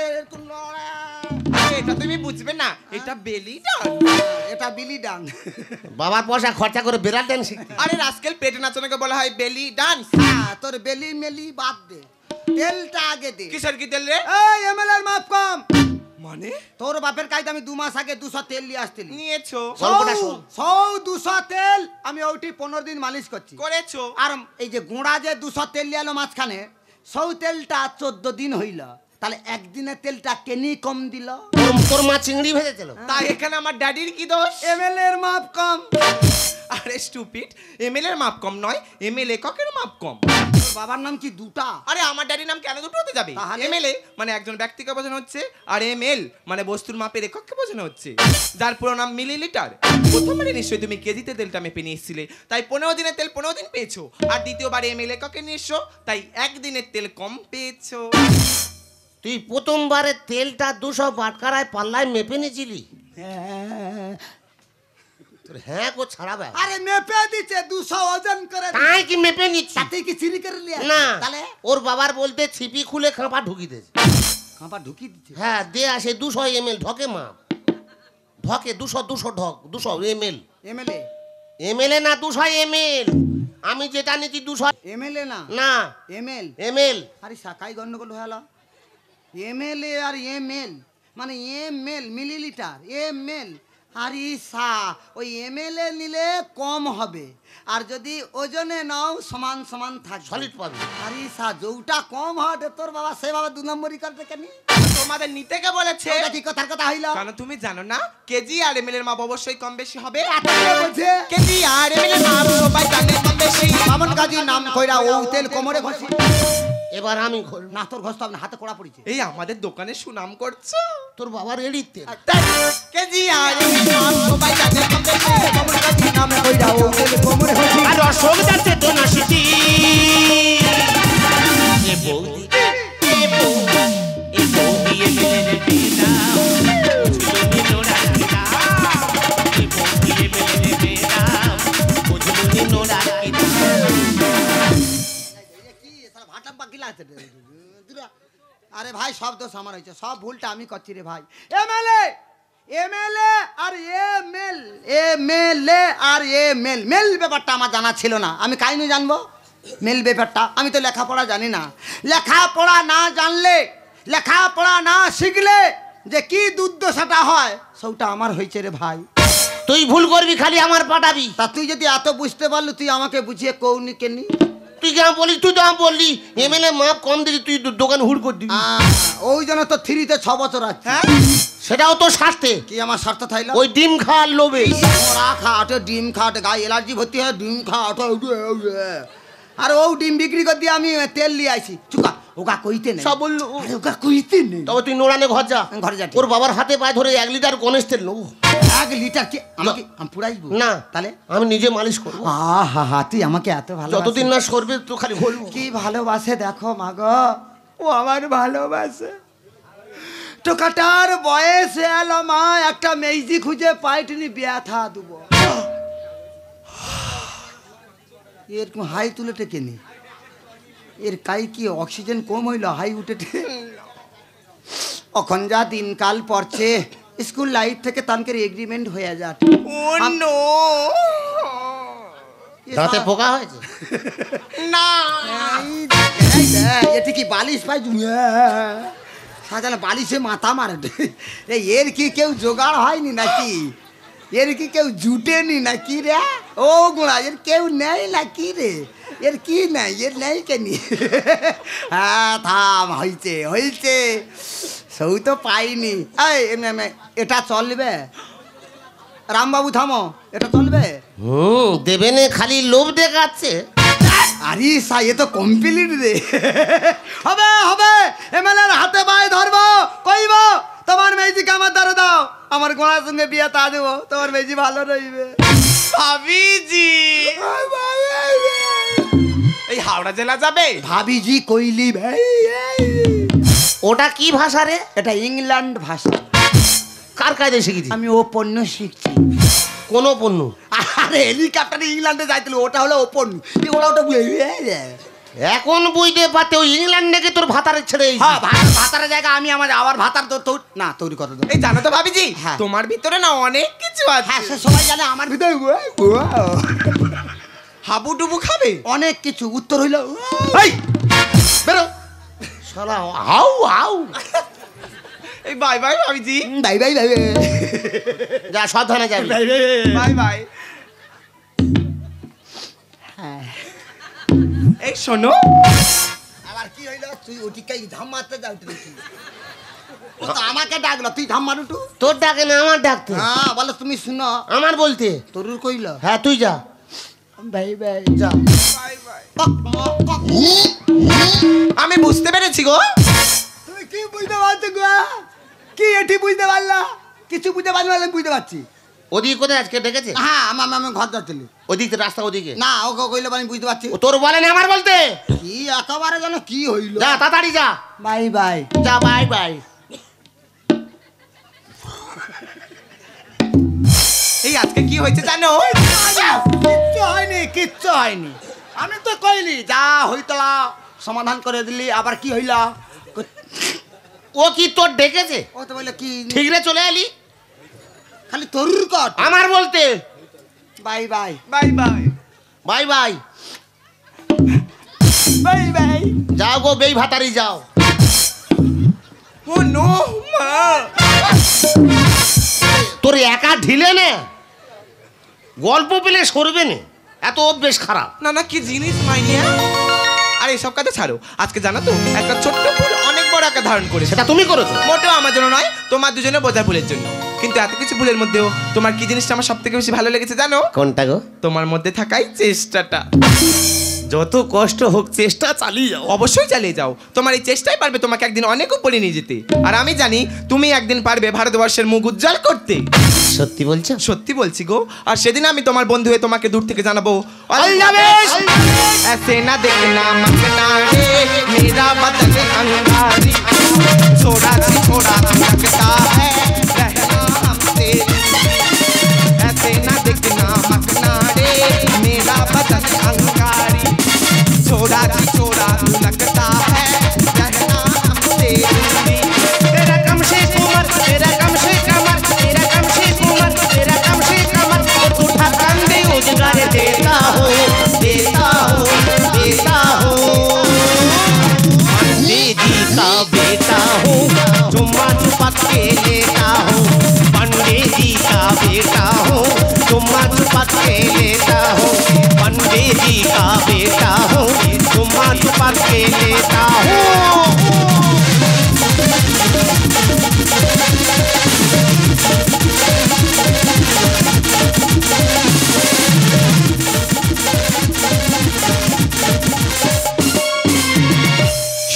B: এটা তুমি বুঝবে না, এটা বেলি ডান্স।
A: এটা বিলি ডান।
F: বাবার পয়সা খরচা করে বেড়াল ডান্স শিখতে।
B: আরে রাস্কেল, পেটে নাচানোকে বলা হয় বেলি ডান্স।
A: হ্যাঁ তোর বেলি মেলি বাদ দে, তেলটা আগে দে।
B: কিসের কি তেল রে?
A: এই এমএলএ এর মাপ কম।
B: মানে
A: তোর বাপের কাইতে আমি দু মাস আগে দুশো তেল নিয়ে আসছিলি।
B: নিয়েছো,
F: গল্পটা শোন।
A: সৌ দুশো তেল আমি ওইটি পনেরো দিন মালিশ করছি।
B: করেছো।
A: আর এই যে গোড়া যে দুশো তেল নিয়ে এলো মাঝখানে, সৌ তেলটা চোদ্দ দিন হইল, তাহলে একদিনে তেলটা কেনি কম দিল।
F: তোর তোর মা চিংড়ি ভেজেছিল।
B: তাই এখানে আমার ড্যাডির কি দোষ?
A: এমএলএ এর মাপ কম।
B: আরে স্টুপিড, এমএল এর মাপ কম নয়, এমএল এককের মাপ কম।
A: তোর বাবার নাম কি দুটা?
B: আরে আমার ড্যাডির নাম কেন দুটো হতে যাবে?
A: তাহলে?
B: এমএলএ মানে একজন ব্যক্তিকে বোঝানো হচ্ছে, আর এমএল মানে বস্তুর মাপের একককে বোঝানো হচ্ছে, যার পুরো নাম মিলিলিটার। প্রথমবারে নিশ্চয়ই তুমি কেজিতে তেলটা মেপে নিয়ে এসেছিলে, তাই পনেরো দিনের তেল পনেরো দিন পেয়েছো। আর দ্বিতীয়বার এমএল এককে নিয়ে এসছো, তাই একদিনের তেল কম পেয়েছো।
F: তুই প্রথমবারে তেলটা দুশো বাটকারায় পাল্লায় মেপে নিয়েছিলি?
A: হ্যাঁ।
F: তোর হ্যাঁ কো ছাড়াবে।
A: আরে মেপে দিচ্ছে দুশো ওজন করে।
F: তাই কি মেপে নিচ্ছি?
A: তাতে কি চিনি করে লিয়া?
F: না,
A: তাহলে
F: ওর বাবার বলতে ছিপি খুলে খাঁপা ঢুকি দিয়েছে।
A: খাপা ঢুকি দিচ্ছে।
F: হ্যাঁ দে আসে দুশো এম এল ঢকে মা ঢকে দুশো দুশো ঢক দুশো M L
A: MLA
F: M L A না দুশো এম এল। আমি যেটা নিচ্ছি দুশো
A: এমএলএ না
F: না
A: এমএল।
F: M L.
A: আরে সাকাই গন্ডগোল হলো। এমএলএ আর এমএল মানে এমএল মিলিলিটার এমএল। আরে সা ওই এমএলএ নিলে কম হবে, আর যদি ওজনে নাও সমান সমান থাকবে,
F: সলিড পাবি।
A: আরে সা যৌটা কম হবে তোর বাবা সেভাবে দু নম্বরই করতে কেন?
B: তোমাদের নিতে কে বলেছে?
A: ওটা কি কথার কথা হইল?
B: কারণ তুমি জানো না কেজি আর এমএল এর মাপ অবশ্যই কম বেশি হবে।
A: কে বলছে?
B: কেজি আর এমএল এর মাপ সবাই জানে কম বেশি।
A: বামন কাজী নাম কইরা ও তেল কোমরে ঘষি।
F: এবার আমি খোল-
A: না তোর ঘষতে হবে না, হাতে কড়া পড়েছে।
B: এই আমাদের দোকানে সুনাম করছো।
F: তোর বাবার এড়ির তেল।
B: কেজি আর এমএল এর মাপ সবাই জানে কম বেশি।
A: বামন কাজী নাম কইরা ও তেল কোমরে ঘষি।
F: আর অশোক যাচ্ছে তো না সিটি এ বৌদি এ বৌদি এ বৌদি এ মেলে বেটা বুঝলুনি নোড়ার কি দাম। এ বৌদি এ মেলে বেটা বুঝলুনি নোড়ার কি দাম।
A: কি সারা ভাটা বাকি লাগছে রে। আরে ভাই সব দোষ আমার হয়েছে, সব ভুলটা আমি করছি রে ভাই। এমএলএ এমএলএ আর এমএল এমএলএ আর এমএল মেল ব্যাপারটা আমার জানা ছিল না। আমি কাহিনী জানবো মেল ব্যাপারটা? আমি তো লেখাপড়া জানি না। লেখাপড়া না জানলে, লেখাপড়া না শিখলে যে কি দুর্দশাটা হয় সেটা আমার হয়েছে রে ভাই।
F: তুই ভুল করবি খালি আমার পাঠাবি।
A: তা তুই যদি এত বুঝতে পারলি তুই আমাকে বুঝিয়ে কৌনি কেনি?
F: তুই কেমন বলি? তুই তো আমি বললি এমএলএ মাপ কম দিলি, তুই দো- দোকান হুড় করে দিবি।
A: ওই জন্য তো থ্রিতে ছ বছর আছে।
B: হ্যাঁ
F: সেটাও তো স্বাস্থ্যে
A: কি আমার স্বার্থ থাইল?
F: ওই ডিম খাওয়ার লোভে।
A: ওরা খাওয়াটে ডিম খাওয়াটে গায়ে এলার্জি ভর্তি হয় ডিম খাওয়াটে। আর ও ডিম বিক্রি করে দিয়ে আমি তেল নিয়ে আইছি। চুকা ওকা কইতে নেই
D: সব বললো।
A: আরে ওকা কইতে নেই
D: তবে তুই নোড়ানে ঘর যা,
A: আমি ঘরে যাচ্ছি।
D: ওর বাবার হাতে পায়ে ধরে এক লিটার গণেশ তেল নেবো।
A: এক লিটার কি আমাকে আমি পুরাইবো
D: না
A: তাহলে
D: আমি নিজে মালিশ করবো।
A: আহা হা তুই আমাকে এত ভালো
D: যতদিন না সরবে তো খালি বলবো।
A: কি ভালোবাসে দেখো মাগো, ও আমার ভালোবাসে। টোকাটার বয়স এলো মা, একটা মেজি খুঁজে পাইটনি ব্যথা দেবো। এরকম হাই তুলে টেকে নি, এর কাই কি অক্সিজেন কম হইল হাই উঠে এখন যা দিনকাল পড়ছে স্কুল লাইফ থেকে তানকের এগ্রিমেন্ট হয়ে যাচ্ছে।
D: ও নো, দাঁতে পোকা হয়েছে না।
A: এটি কি বালিশ পাই সাজানো বালিশে মাথা মারে এই এর কি কেউ জোগাড় হয়নি নাকি, এর কি কেউ জুটেনি নাকি রে? ও গুণা এর কেউ নেই নাকি রে? এর কি নাই, এর নেই কেনি? হ্যাঁ থাম, হয়েছে হয়েছে, সৌ তো পাইনি। এই এটা চলবে রামবাবু, থামো, এটা চলবে?
D: হুম দেবে নে, খালি লোভ দেখাচ্ছে।
A: আরে সা এ তো কমপ্লিট রে। হবে হবে, এমএলএর হাতে পায়ে ধরবো, কইব তোমার মেজিকে আমার ধরে দাও, আমার গোড়ার সঙ্গে বিয়ে তা দেবো, তোমার মেজি ভালো রইবে।
B: ভাবিজি এই হাওড়া জেলা যাবে?
A: ভাবিজি কইলি ভাই,
D: ওটা কি ভাষা রে?
A: এটা ইংল্যান্ড ভাষা।
D: কার কায়দায় শিখেছি?
A: আমি ও পণ্য শিখছি।
D: কোন পণ্য?
A: আরে হেলিকপ্টারে ইংল্যান্ডে যাইছিল, ওটা হলো ও পণ্য, ওটা ওটা
D: এখন বুঝতে পারতে ওই ইংল্যান্ড নাকি তোর ভাতারে ছেড়ে এসেছে।
A: হ্যাঁ ভাত- ভাতারের জায়গা আমি আমার আবার ভাতার তো তো- না তৈরি কথা তো।
B: এই জানো তো ভাবিজি,
A: হ্যাঁ।
B: তোমার ভিতরে না অনেক কিছু
A: হ্যাঁ
B: আছে।
A: সে সবাই জানে আমার ভিতরে
B: হাবু ডুবু খাবে?
A: অনেক কিছু। উত্তর হইল
D: এই বেরো শালা, হাউ হাউ।
B: এই বাই বাই ভাবিজি,
A: বাই বাই বাই
D: যা সাবধানে যাবি।
B: Bye bye.
A: হ্যাঁ
B: এই শোনো,
A: আবার কি হইল? তুই ওটিকাই ধাম মারতে যাও তুই। ও তো আমাকে ডাকলো, তুই ধাম মারুটু।
D: তোর ডাকে না আমার ডাকতে?
A: হ্যাঁ বলো তুমি শুনো,
D: আমার বলতে?
A: তরুর কইল
D: হ্যাঁ তুই যা
A: বাই বাই যা।
B: Bye bye.
A: কক, মক, কক।
B: আমি বুঝতে পেরেছি গো।
A: তুমি কি বুঝতে পারছো গো? কি এটি বুঝতে পারলা? কিছু বুঝতে পারলে আমি বুঝতে পারছি।
D: ওদিকে কোথায় আজকে ডেকেছে?
A: হ্যাঁ আমার আমি ঘর যাচ্ছিলি
D: ওদিকে রাস্তা ওদিকে?
A: না, ওকে কইলে আমি বুঝতে পারছি।
D: ও তোর বলে না আমার বলতে?
A: কি একেবারে যেন কি হইল।
D: যা তাড়াতাড়ি যা,
A: বাই বাই।
D: যা বাই বাই।
B: এই আজকে কি হয়েছে জানো?
A: কিচ্ছু হয়নি, কিচ্ছু হয়নি। আমি তো কইলি যা হইতলা সমাধান করে দিলি, আবার কি হইলা?
D: ও কি তোর ডেকেছে?
A: ও তো বললে কি
D: ঠিক রে চলে এলি?
A: খালি তরুর কট।
D: আমার বলতে?
A: Bye bye
B: bye bye
D: bye bye.
A: Bye bye.
D: যাও গো বেই ভাতারি যাও।
B: ও নো মা,
D: তোর একা ঢিলে নে, গল্প পেলে সরবে না, এত অভ্যেস খারাপ।
B: না না কি জিনিস মাইনিয়া। আর এইসব কথা ছাড়ো, আজকে জানো তো একটা ছোট্ট ফুল অনেক বড় আকার ধারণ করেছে।
D: সেটা তুমি করেছো?
B: মোটেও আমার জন্য নয়, তোমার দুজনে বোঝা ভুলের জন্য। কিন্তু এত কিছু ভুলের মধ্যেও তোমার কি জিনিসটা আমার সব থেকে বেশি ভালো লেগেছে জানো?
D: কোনটা গো?
B: তোমার মধ্যে থাকাই চেষ্টাটা।
D: যত কষ্ট হোক চেষ্টা চালিয়ে যাও।
B: অবশ্যই চালিয়ে যাও, তোমার এই চেষ্টাই পারবে তোমাকে একদিন অনেক উপরে নিয়ে যেতে। আর আমি জানি তুমি একদিন পারবে ভারতবর্ষের মুখ উজ্জ্বল করতে।
D: সত্যি বলছো?
B: সত্যি বলছি গো। আর সেদিন আমি তোমার বন্ধু হয়ে তোমাকে দূর থেকে জানাবো
D: অল দ্য বেস্ট।
B: ऐसे ना देखना मखना रे मेरा बदन अंगारी छोड़ा छोड़ा लगता है रहना हमसे। ऐसे ना देखना मखना रे मेरा बदन अंगारी छोड़ा छोड़ा लगता है रहना हमसे। तेरा कम से उमर तेरा कम से कमर तेरा कम से उमर तेरा कम से कमर और उठा कंधे उजगार देता हो देता हो देता हो। पंडित जी का बेटा हूँ चुम्मा चुपा के लेता हूँ। पंडित जी का बेटा हूँ चुम्मा चुपा के लेता हूँ। पंडित जी का बेटा हूँ चुम्मा चुपा के लेता हूँ।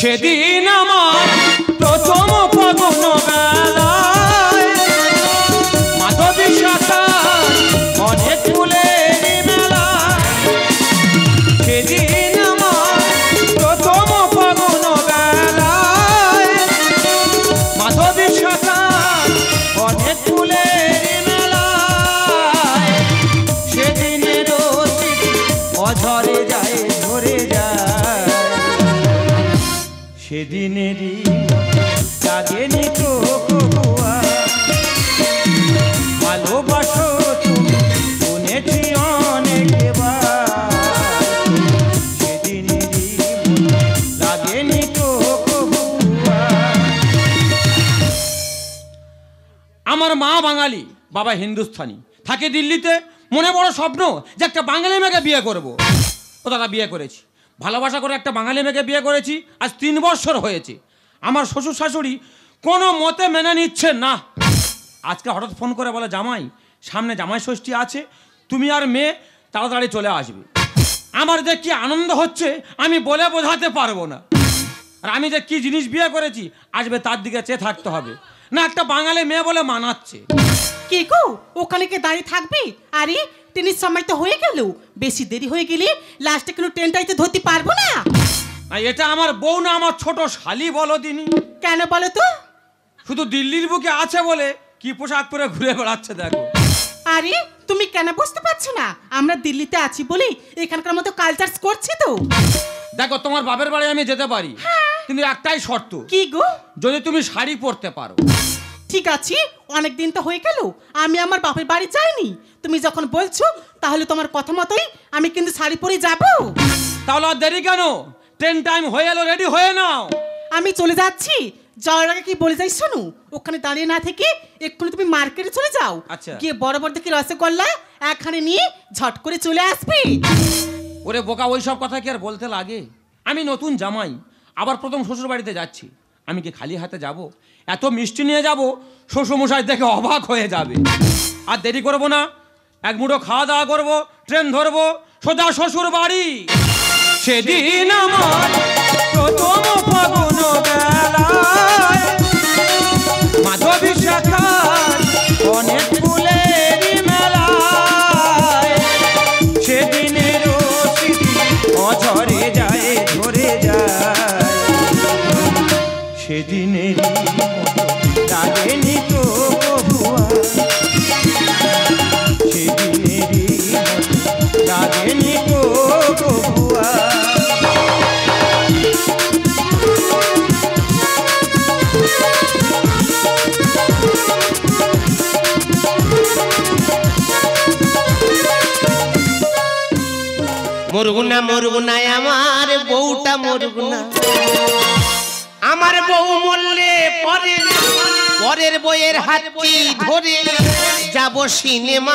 C: সেদিন আমার প্রথম ফাগুন বেলায় মাধবী শাখার অনেক ফুলের মেলা। সেদিন আমার প্রথম ফাগুন বেলায় মাধবী শাখার অনেক ফুলের মেলায় সেদিনের স্মৃতি অঝরে যায় ঝরে যায়। সেদিনেরই লাগেনি তো কবুয়া ভালোবাসো তুমি শুনেছি অনেকবার। সেদিনেরই লাগেনি তো কবুয়া। আমার মা বাঙালি, বাবা হিন্দুস্থানি, থাকে দিল্লিতে। মনে বড় স্বপ্ন যে একটা বাঙালি মেয়েকে বিয়ে করব। ও দাদা বিয়ে করেছি, ভালোবাসা করে একটা বাঙালি মেয়েকে বিয়ে করেছি। আজ তিন বছর হয়েছে। আমার শ্বশুর শাশুড়ি কোনো মতে মেনে নিচ্ছেন না। আজকে হঠাৎ ফোন করে বলে, জামাই সামনে জামাই ষষ্ঠী আছে, তুমি আর মেয়ে তাড়াতাড়ি চলে আসবে। আমার যে কি আনন্দ হচ্ছে আমি বলে বোঝাতে পারবো না। আর আমি যে কি জিনিস বিয়ে করেছি, আসবে তার দিকে চেয়ে থাকতে হবে না। একটা বাঙালি মেয়ে বলে মানাচ্ছে।
E: কি গো, ওখানে কে দাঁড়িয়ে থাকবি? আরে ট্রেনের সময় তো হয়ে গেল, বেশি দেরি হয়ে গেলে লাস্টে কোনো ট্রেনটাইতে ধরতে পারবো না।
C: আর এটা আমার বউ না আমার ছোট শালি বলো দিনি।
E: কেন বলো তো?
C: শুধু দিল্লির বুকে আছে বলে কি পোশাক পরে ঘুরে বেড়াচ্ছে দেখো।
E: আরে তুমি কেন বুঝতে পারছো না? আমরা দিল্লিতে আছি বলি এখানকার মতো কালচার করছি তো।
C: দেখো তোমার বাপের বাড়ি আমি যেতে পারি, কিন্তু একটাই শর্ত।
E: কি গো?
C: যদি তুমি শাড়ি পরতে পারো।
E: ঠিক আছে, অনেক দিন তো হয়ে গেল আমি আমার বাপের বাড়ি যাইনি। তুমি যখন বলছো তাহলে তোমার কথা মতোই আমি কিন্তু শাড়ি পরে যাব।
C: তাহলে আর দেরি কেন? ট্রেন টাইম হয়ে এলো, রেডি হয়ে নাও।
E: আমি চলে যাচ্ছি। যাওয়ার আগে কি বলে যাই শোনো, ওখানে দাঁড়িয়ে না থেকে এক্ষুনি তুমি মার্কেটে চলে যাও।
C: আচ্ছা।
E: গিয়ে বড় বড় দেখি রসগোল্লা একখানে নিয়ে ঝট করে চলে আসবে।
C: ওরে বোকা, ওই সব কথা কি আর বলতে লাগে? আমি নতুন জামাই, আবার প্রথম শ্বশুর বাড়িতে যাচ্ছি। আমি কি খালি হাতে যাব? এত মিষ্টি নিয়ে যাব, শ্বশুরমশাই দেখে অবাক হয়ে যাবে। আর দেরি করবো না, এক মুঠো খাওয়া দাওয়া করবো, ট্রেন ধরবো, সোজা শ্বশুর বাড়ি। সেদিন আমার প্রথম ফাগুন বেলায় মাধবী শাখার অনেক ফুলের মেলায় সেদিনের স্মৃতি অঝরে যায় ঝরে যায়। সেদিনেরই লাগেনি তো কবুয়া সেদিনেরই লাগেনি তো কবুয়া।
F: মরগুনা মরগুনা আমার বউটা মরগুনা। আমার বউ মরলে পরে পরের বইয়ের হাতটি ধরে যাব সিনেমা।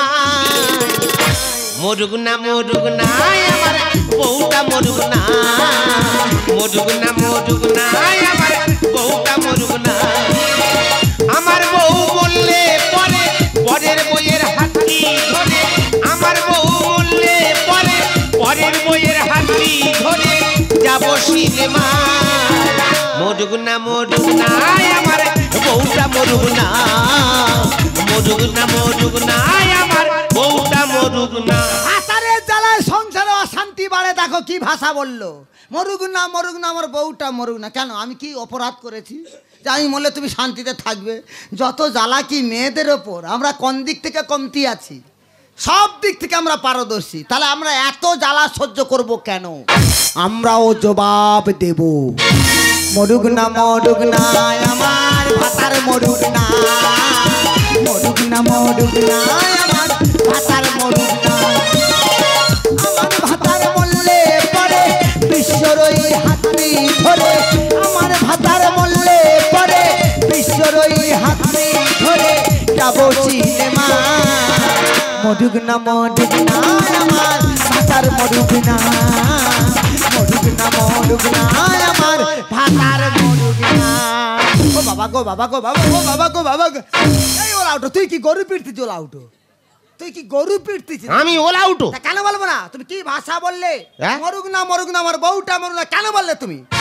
F: মরগুনা মরগুনা আমার বউটা মরগুনা। মরগুনা মরগুনা আমার বউটা মরগুনা। আমার বউ মরলে পরে পরের বইয়ের হাতটি ধরে। আমার বউ মরলে পরে পরের বইয়ের হাতটি ধরে যাব সিনেমা। মরগুনা মরগুনা আমার বউটা মরগুনা। মরগুনা মরগুনা আমার বউটা মরগুনা।
A: ভাষারের জ্বালায় সংসারে অশান্তি বাড়ে। দেখো কি ভাষা বললো, মরুক না মরুক না আমার বউটা মরুক না। কেন আমি কি অপরাধ করেছি যে আমি বললে তুমি শান্তিতে থাকবে? যত জ্বালা কি মেয়েদের ওপর। আমরা কোন দিক থেকে কমতি আছি? সব দিক থেকে আমরা পারদর্শী। তাহলে আমরা এত জ্বালা সহ্য করব কেন? আমরাও জবাব দেব। মরুক না মরুক না আমার ভাতার মরুক না। মরুক না মরুক না আমার ভাতার মরুক না। আমার ভাতার মরলে পরে বিশ্বর ওই হাতটি ধরে। আমার ভাতার মরলে পরে বিশ্বর ওই হাতটি ধরে যাব সিনেমা। মরুক না মরুক না আমার ভাতার মরুক না। মরুক না মরুক না আমার ভাতার মরুক না। ও বাবা গো বাবা গো বাবা ও বাবা গো বাবা গো। এই ওলা উঠো, তুই কি গরু পিটতিস? ওলা উঠো, তুই কি গরু পিটতিস?
F: আমি ওলা উঠো
A: কেন বলবো না? তুমি কি ভাষা বললে?
F: হ্যাঁ?
A: মরুক না মরুক না আমার বউটা মরুক না কেন বললে তুমি?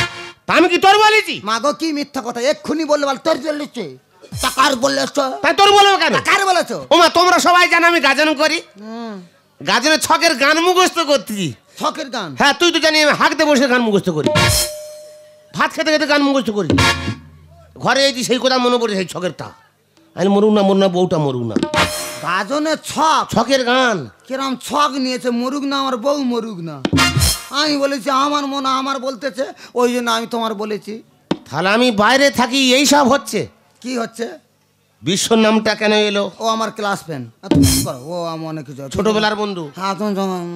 F: তা আমি কি তোর বলেছি?
A: মাগো কি মিথ্যা কথা, এক্ষুনি বললে বল তোর চলেছে, টাকার বললেছ,
F: তাই তোর বলবো কেন?
A: কার বলেছো?
F: ওমা তোমরা সবাই জানো আমি গাজন করি, গাজনের ছকের গান মুখস্থ করতেছি।
A: ছকের গান?
F: হ্যাঁ তুই তো জানি আমি হাঁকতে বসে গান মুখস্থ করি, ভাত খেতে খেতে গান মুখস্থ করি। ঘরে এই যে সেই কথা মনে পড়ে, সেই ছকেরটা আমি মরুক না মরুক না বউটা মরুক না।
A: গাজনের ছক?
F: ছকের গান
A: কিরম ছক নিয়েছে, মরুক না আমার বউ মরুক না। আমি বলেছি আমার মনে আমার বলতেছে, ওই জন্য আমি তোমার বলেছি।
F: তাহলে আমি বাইরে থাকি এই সব হচ্ছে?
A: কি হচ্ছে?
F: বিশ্বর নামটা কেন এলো?
A: ও আমার ক্লাস ফ্রেন্ড, ও আমার অনেক কিছু
F: ছোটবেলার বন্ধু।
A: হ্যাঁ তুমি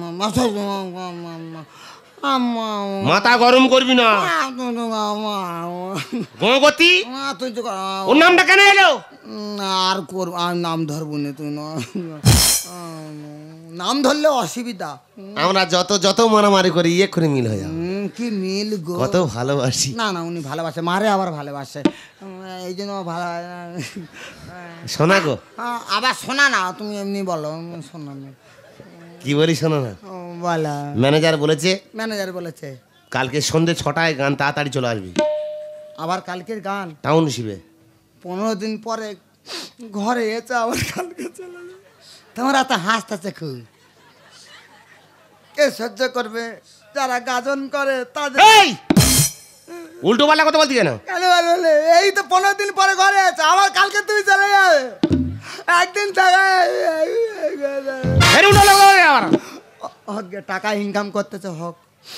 F: মাথা গরম করবি না গঙ্গতি, ওর নামটা কেন এলো?
A: আর করব আর নাম ধরবো না, তুই নাম ধরলে অসুবিধা।
F: আমরা যত যত মারামারি করি এক্ষুনি মিল হয়ে যাবে।
A: কি মিল গো,
F: কত ভালোবাসি।
A: না না উনি ভালোবাসে, মারে আবার ভালোবাসে, এই জন্য ভালো।
F: শোনা গো,
A: আবার শোনা না, তুমি এমনি বলো শোনা না।
F: কি বলি শোনো না,
A: বলা
F: ম্যানেজার বলেছে,
A: ম্যানেজার বলেছে
F: কালকে সন্ধ্যে ছটায় গান, তাড়াতাড়ি চলে আসবি।
A: আবার কালকের গান?
F: টাউনশিপে
A: পনেরো দিন পরে ঘরে এসে আবার কালকে চলে যাবে। তোমরা তো হাসতেছে খুব, কে সহ্য করবে? যারা গাজন করে তাদের।
F: এই উল্টো পাল্টা কথা বলতি কেন?
A: কেন বলে এই তো পনেরো দিন পরে ঘরে আছে, আবার কালকে তুমি চলে যাবে, একদিন টাকা ইনকাম করতেছে হক,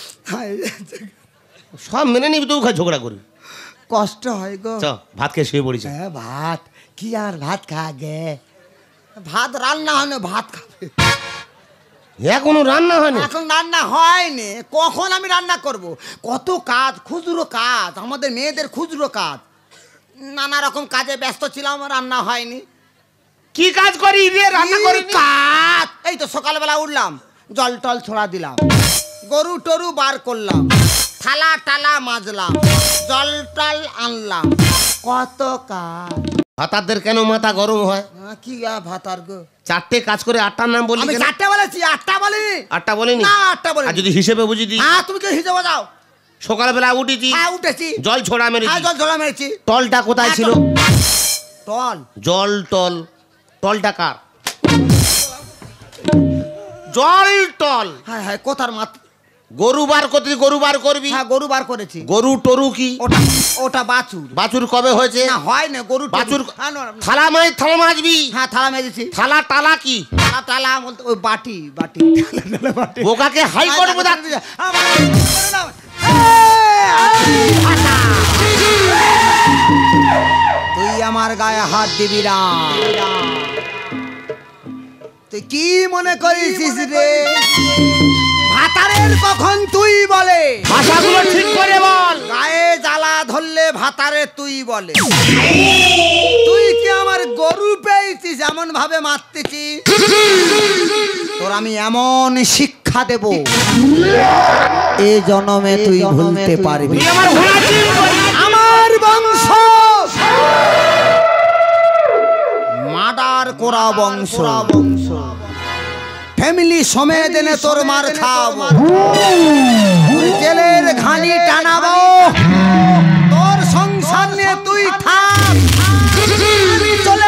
F: সব মেনে নিবি, তো ঝগড়া করি,
A: কষ্ট হয় গো।
F: চ ভাত খেয়ে শুয়ে পড়িস।
A: হ্যাঁ ভাত কি আর ভাত খা গে, ভাত রান্না হয়নি, ভাত খাবে
F: এখনো রান্না হয়নি?
A: এখন রান্না হয়নি, কখন আমি রান্না করব? কত কাজ, খুচরো কাজ, আমাদের মেয়েদের খুচরো কাজ, নানা রকম কাজে ব্যস্ত ছিলাম, রান্না হয়নি।
F: কি কাজ করি রে? রান্না করি
A: কাজ এই তো সকালবেলা উঠলাম, জল টল ছড়া দিলাম, গরু টরু বার করলাম, থালা টালা মাজলাম, জল টল আনলাম, কত কাজ।
F: ভাতারদের কেন মাথা গরম হয়?
A: কি ভাতার গো,
F: চারটে কাজ করে আটটার নাম বলি?
A: আমি চারটে বলেছি, আটটা বলিনি।
F: আটটা বলিনি?
A: না আটটা বলিনি।
F: আর যদি হিসেবে বুঝি দি?
A: হ্যাঁ তুমি কি হিসেবে দাও?
F: সকালবেলা উঠেছি,
A: হ্যাঁ উঠেছি,
F: জল ছোড়া মেরেছি।
A: হ্যাঁ জল ছোড়া মেরেছি।
F: টলটা কোথায় ছিল?
A: টল?
F: জল টল, টলটা কার? জল টল,
A: হ্যাঁ হ্যাঁ কোথার মাত?
F: গরু বার করতে, গরু বার করবি।
A: হ্যাঁ গরু বার করেছি।
F: গরু টরু কি?
A: ওটা ওটা বাছুর।
F: বাছুর কবে হয়েছে?
A: না হয় না, গরু
F: বাছুর
A: হ্যাঁ
F: থালা মাছ, থালা মাজবি।
A: হ্যাঁ থালা মেরেছি।
F: থালা টালা কি?
A: থালা টালা বলতে ওই বাটি, বাটি
F: বোকাকে হাই করবো।
A: তুই আমার গায়ে হাত দিবি না, তুই কি মনে করিস রে? ভাতারের কখন তুই বলে?
F: ভাষাগুলো ঠিক করে বল।
A: গায়ে জ্বালা ধরলে ভাতারে তুই বলে। তুই কি আমার গরু পেয়েছিস এমন ভাবে মারতেছি? তোর আমি এমন শিক্ষা দেব, এ জন্মে তুই ভুলতে পারবি। আমার বংশ মার্ডার করা বংশ, ফ্যামিলি সমেত এনে তোর মার খাবো, জেলের ঘানি টানাবো, তোর সংসার নিয়ে তুই থাক, আমি চলে